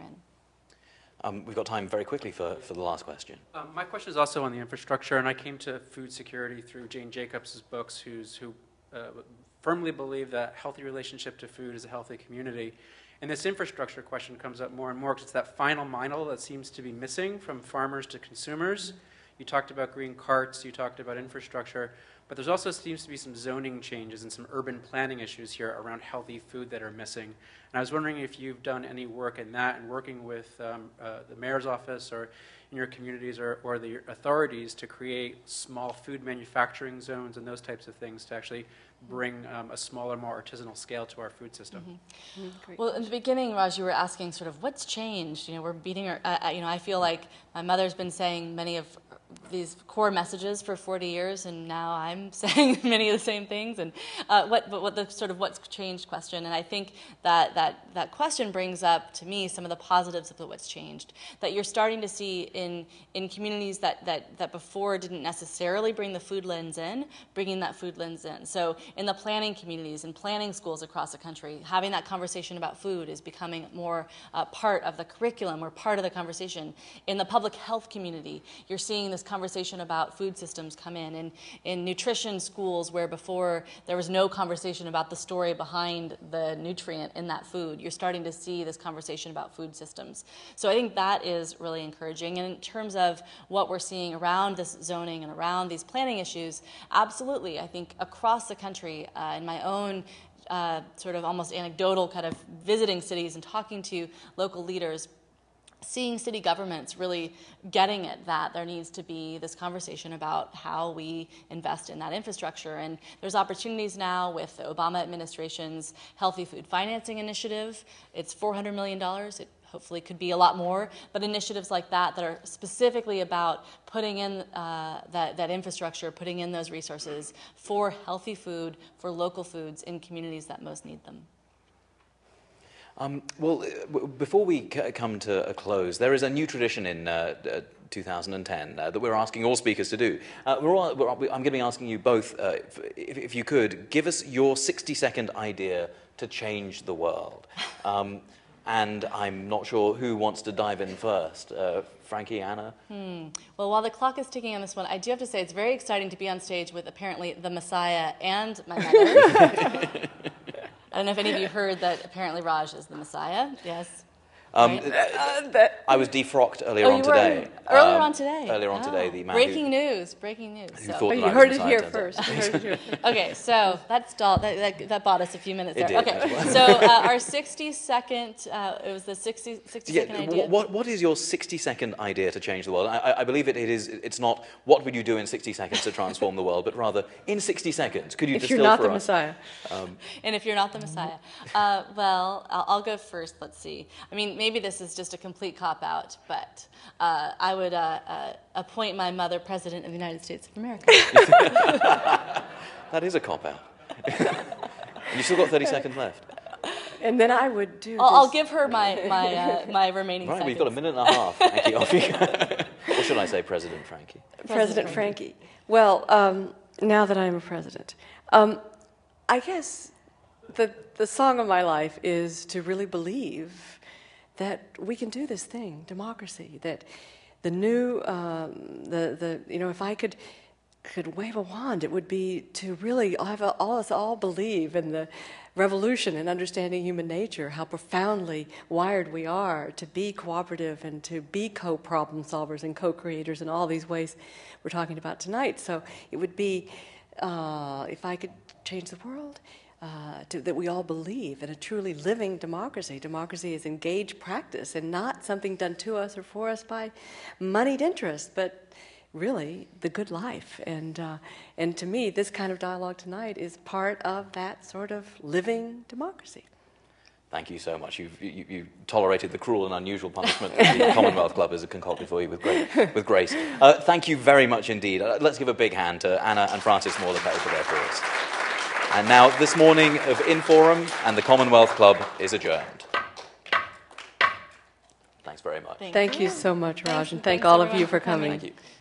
[SPEAKER 3] in.
[SPEAKER 1] We've got time very quickly for the last question.
[SPEAKER 7] My question is also on the infrastructure, and I came to food security through Jane Jacobs' books, who firmly believe that healthy relationship to food is a healthy community. And this infrastructure question comes up more and more because it's that final mile that seems to be missing from farmers to consumers. You talked about green carts, you talked about infrastructure, but there's also seems to be some zoning changes and some urban planning issues here around healthy food that are missing. And I was wondering if you've done any work in that and working with the mayor's office or in your communities or the authorities to create small food manufacturing zones and those types of things to actually bring a smaller, more artisanal scale to our food system.
[SPEAKER 3] Well, in the beginning, Raj, you were asking sort of what's changed. We're beating our, I feel like my mother's been saying many of these core messages for 40 years, and now I'm saying many of the same things. And what the sort of what's changed question, and I think that question brings up to me some of the positives of what's changed. That you're starting to see in communities that before didn't necessarily bring the food lens in, bringing that food lens in. So in the planning communities and planning schools across the country, having that conversation about food is becoming more part of the curriculum or part of the conversation. In the public health community, you're seeing this conversation about food systems come in nutrition schools where before there was no conversation about the story behind the nutrient in that food. You're starting to see this conversation about food systems. So I think that is really encouraging. And in terms of what we're seeing around this zoning and around these planning issues, absolutely. I think across the country, in my own sort of almost anecdotal kind of visiting cities and talking to local leaders, seeing city governments really getting it, that there needs to be this conversation about how we invest in that infrastructure. And there's opportunities now with the Obama administration's Healthy Food Financing Initiative. It's $400 million. It hopefully could be a lot more, but initiatives like that are specifically about putting in that infrastructure, putting in those resources for healthy food, for local foods in communities that most need them.
[SPEAKER 1] Before we come to a close, there is a new tradition in 2010 that we're asking all speakers to do. I'm going to be asking you both, if you could, give us your 60-second idea to change the world. And I'm not sure who wants to dive in first. Frankie, Anna?
[SPEAKER 3] Well, while the clock is ticking on this one, I do have to say it's very exciting to be on stage with apparently the Messiah and my mother. I don't know if any of you heard that apparently Raj is the Messiah. Yes. Right?
[SPEAKER 1] I was defrocked earlier on today.
[SPEAKER 3] Earlier on today.
[SPEAKER 1] Earlier on today, the man
[SPEAKER 3] breaking news.
[SPEAKER 1] So,
[SPEAKER 2] you heard it here first.
[SPEAKER 3] Okay, so that bought us a few minutes there.
[SPEAKER 1] It did,
[SPEAKER 3] okay, so our 60-second, it was the 60-second idea.
[SPEAKER 1] What is your 60-second idea to change the world? I believe it's not what would you do in 60 seconds to transform the world, but rather in 60 seconds. Could you distill for us?
[SPEAKER 2] If you're not the Messiah.
[SPEAKER 3] And if you're not the Messiah. Well, I'll go first. Let's see. I mean, maybe this is just a complete cop-out, but I would appoint my mother President of the United States of America.
[SPEAKER 1] That is a cop-out. You still got 30 seconds left.
[SPEAKER 2] And then I would do
[SPEAKER 3] I'll give her my remaining seconds.
[SPEAKER 1] Right, we've got a minute and a half, Frankie. Off you go. Or should I say President Frankie?
[SPEAKER 2] President Frankie. Well, now that I'm a president, I guess the song of my life is to really believe that we can do this thing, democracy. That the new, if I could wave a wand, it would be to really have us all believe in the revolution and understanding human nature, how profoundly wired we are to be cooperative and to be co-problem solvers and co-creators in all these ways we're talking about tonight. So it would be, if I could change the world, that we all believe in a truly living democracy. Democracy is engaged practice and not something done to us or for us by moneyed interest, but really the good life. And to me, this kind of dialogue tonight is part of that sort of living democracy.
[SPEAKER 1] Thank you so much. You tolerated the cruel and unusual punishment that the Commonwealth Club has concocted for you with grace. Thank you very much indeed. Let's give a big hand to Anna and Francis Moore Lappé for their cause. And now, this morning of Inforum and the Commonwealth Club is adjourned. Thanks very much.
[SPEAKER 2] Thank you so much, Raj, and thank all of you for coming.
[SPEAKER 1] Thank you.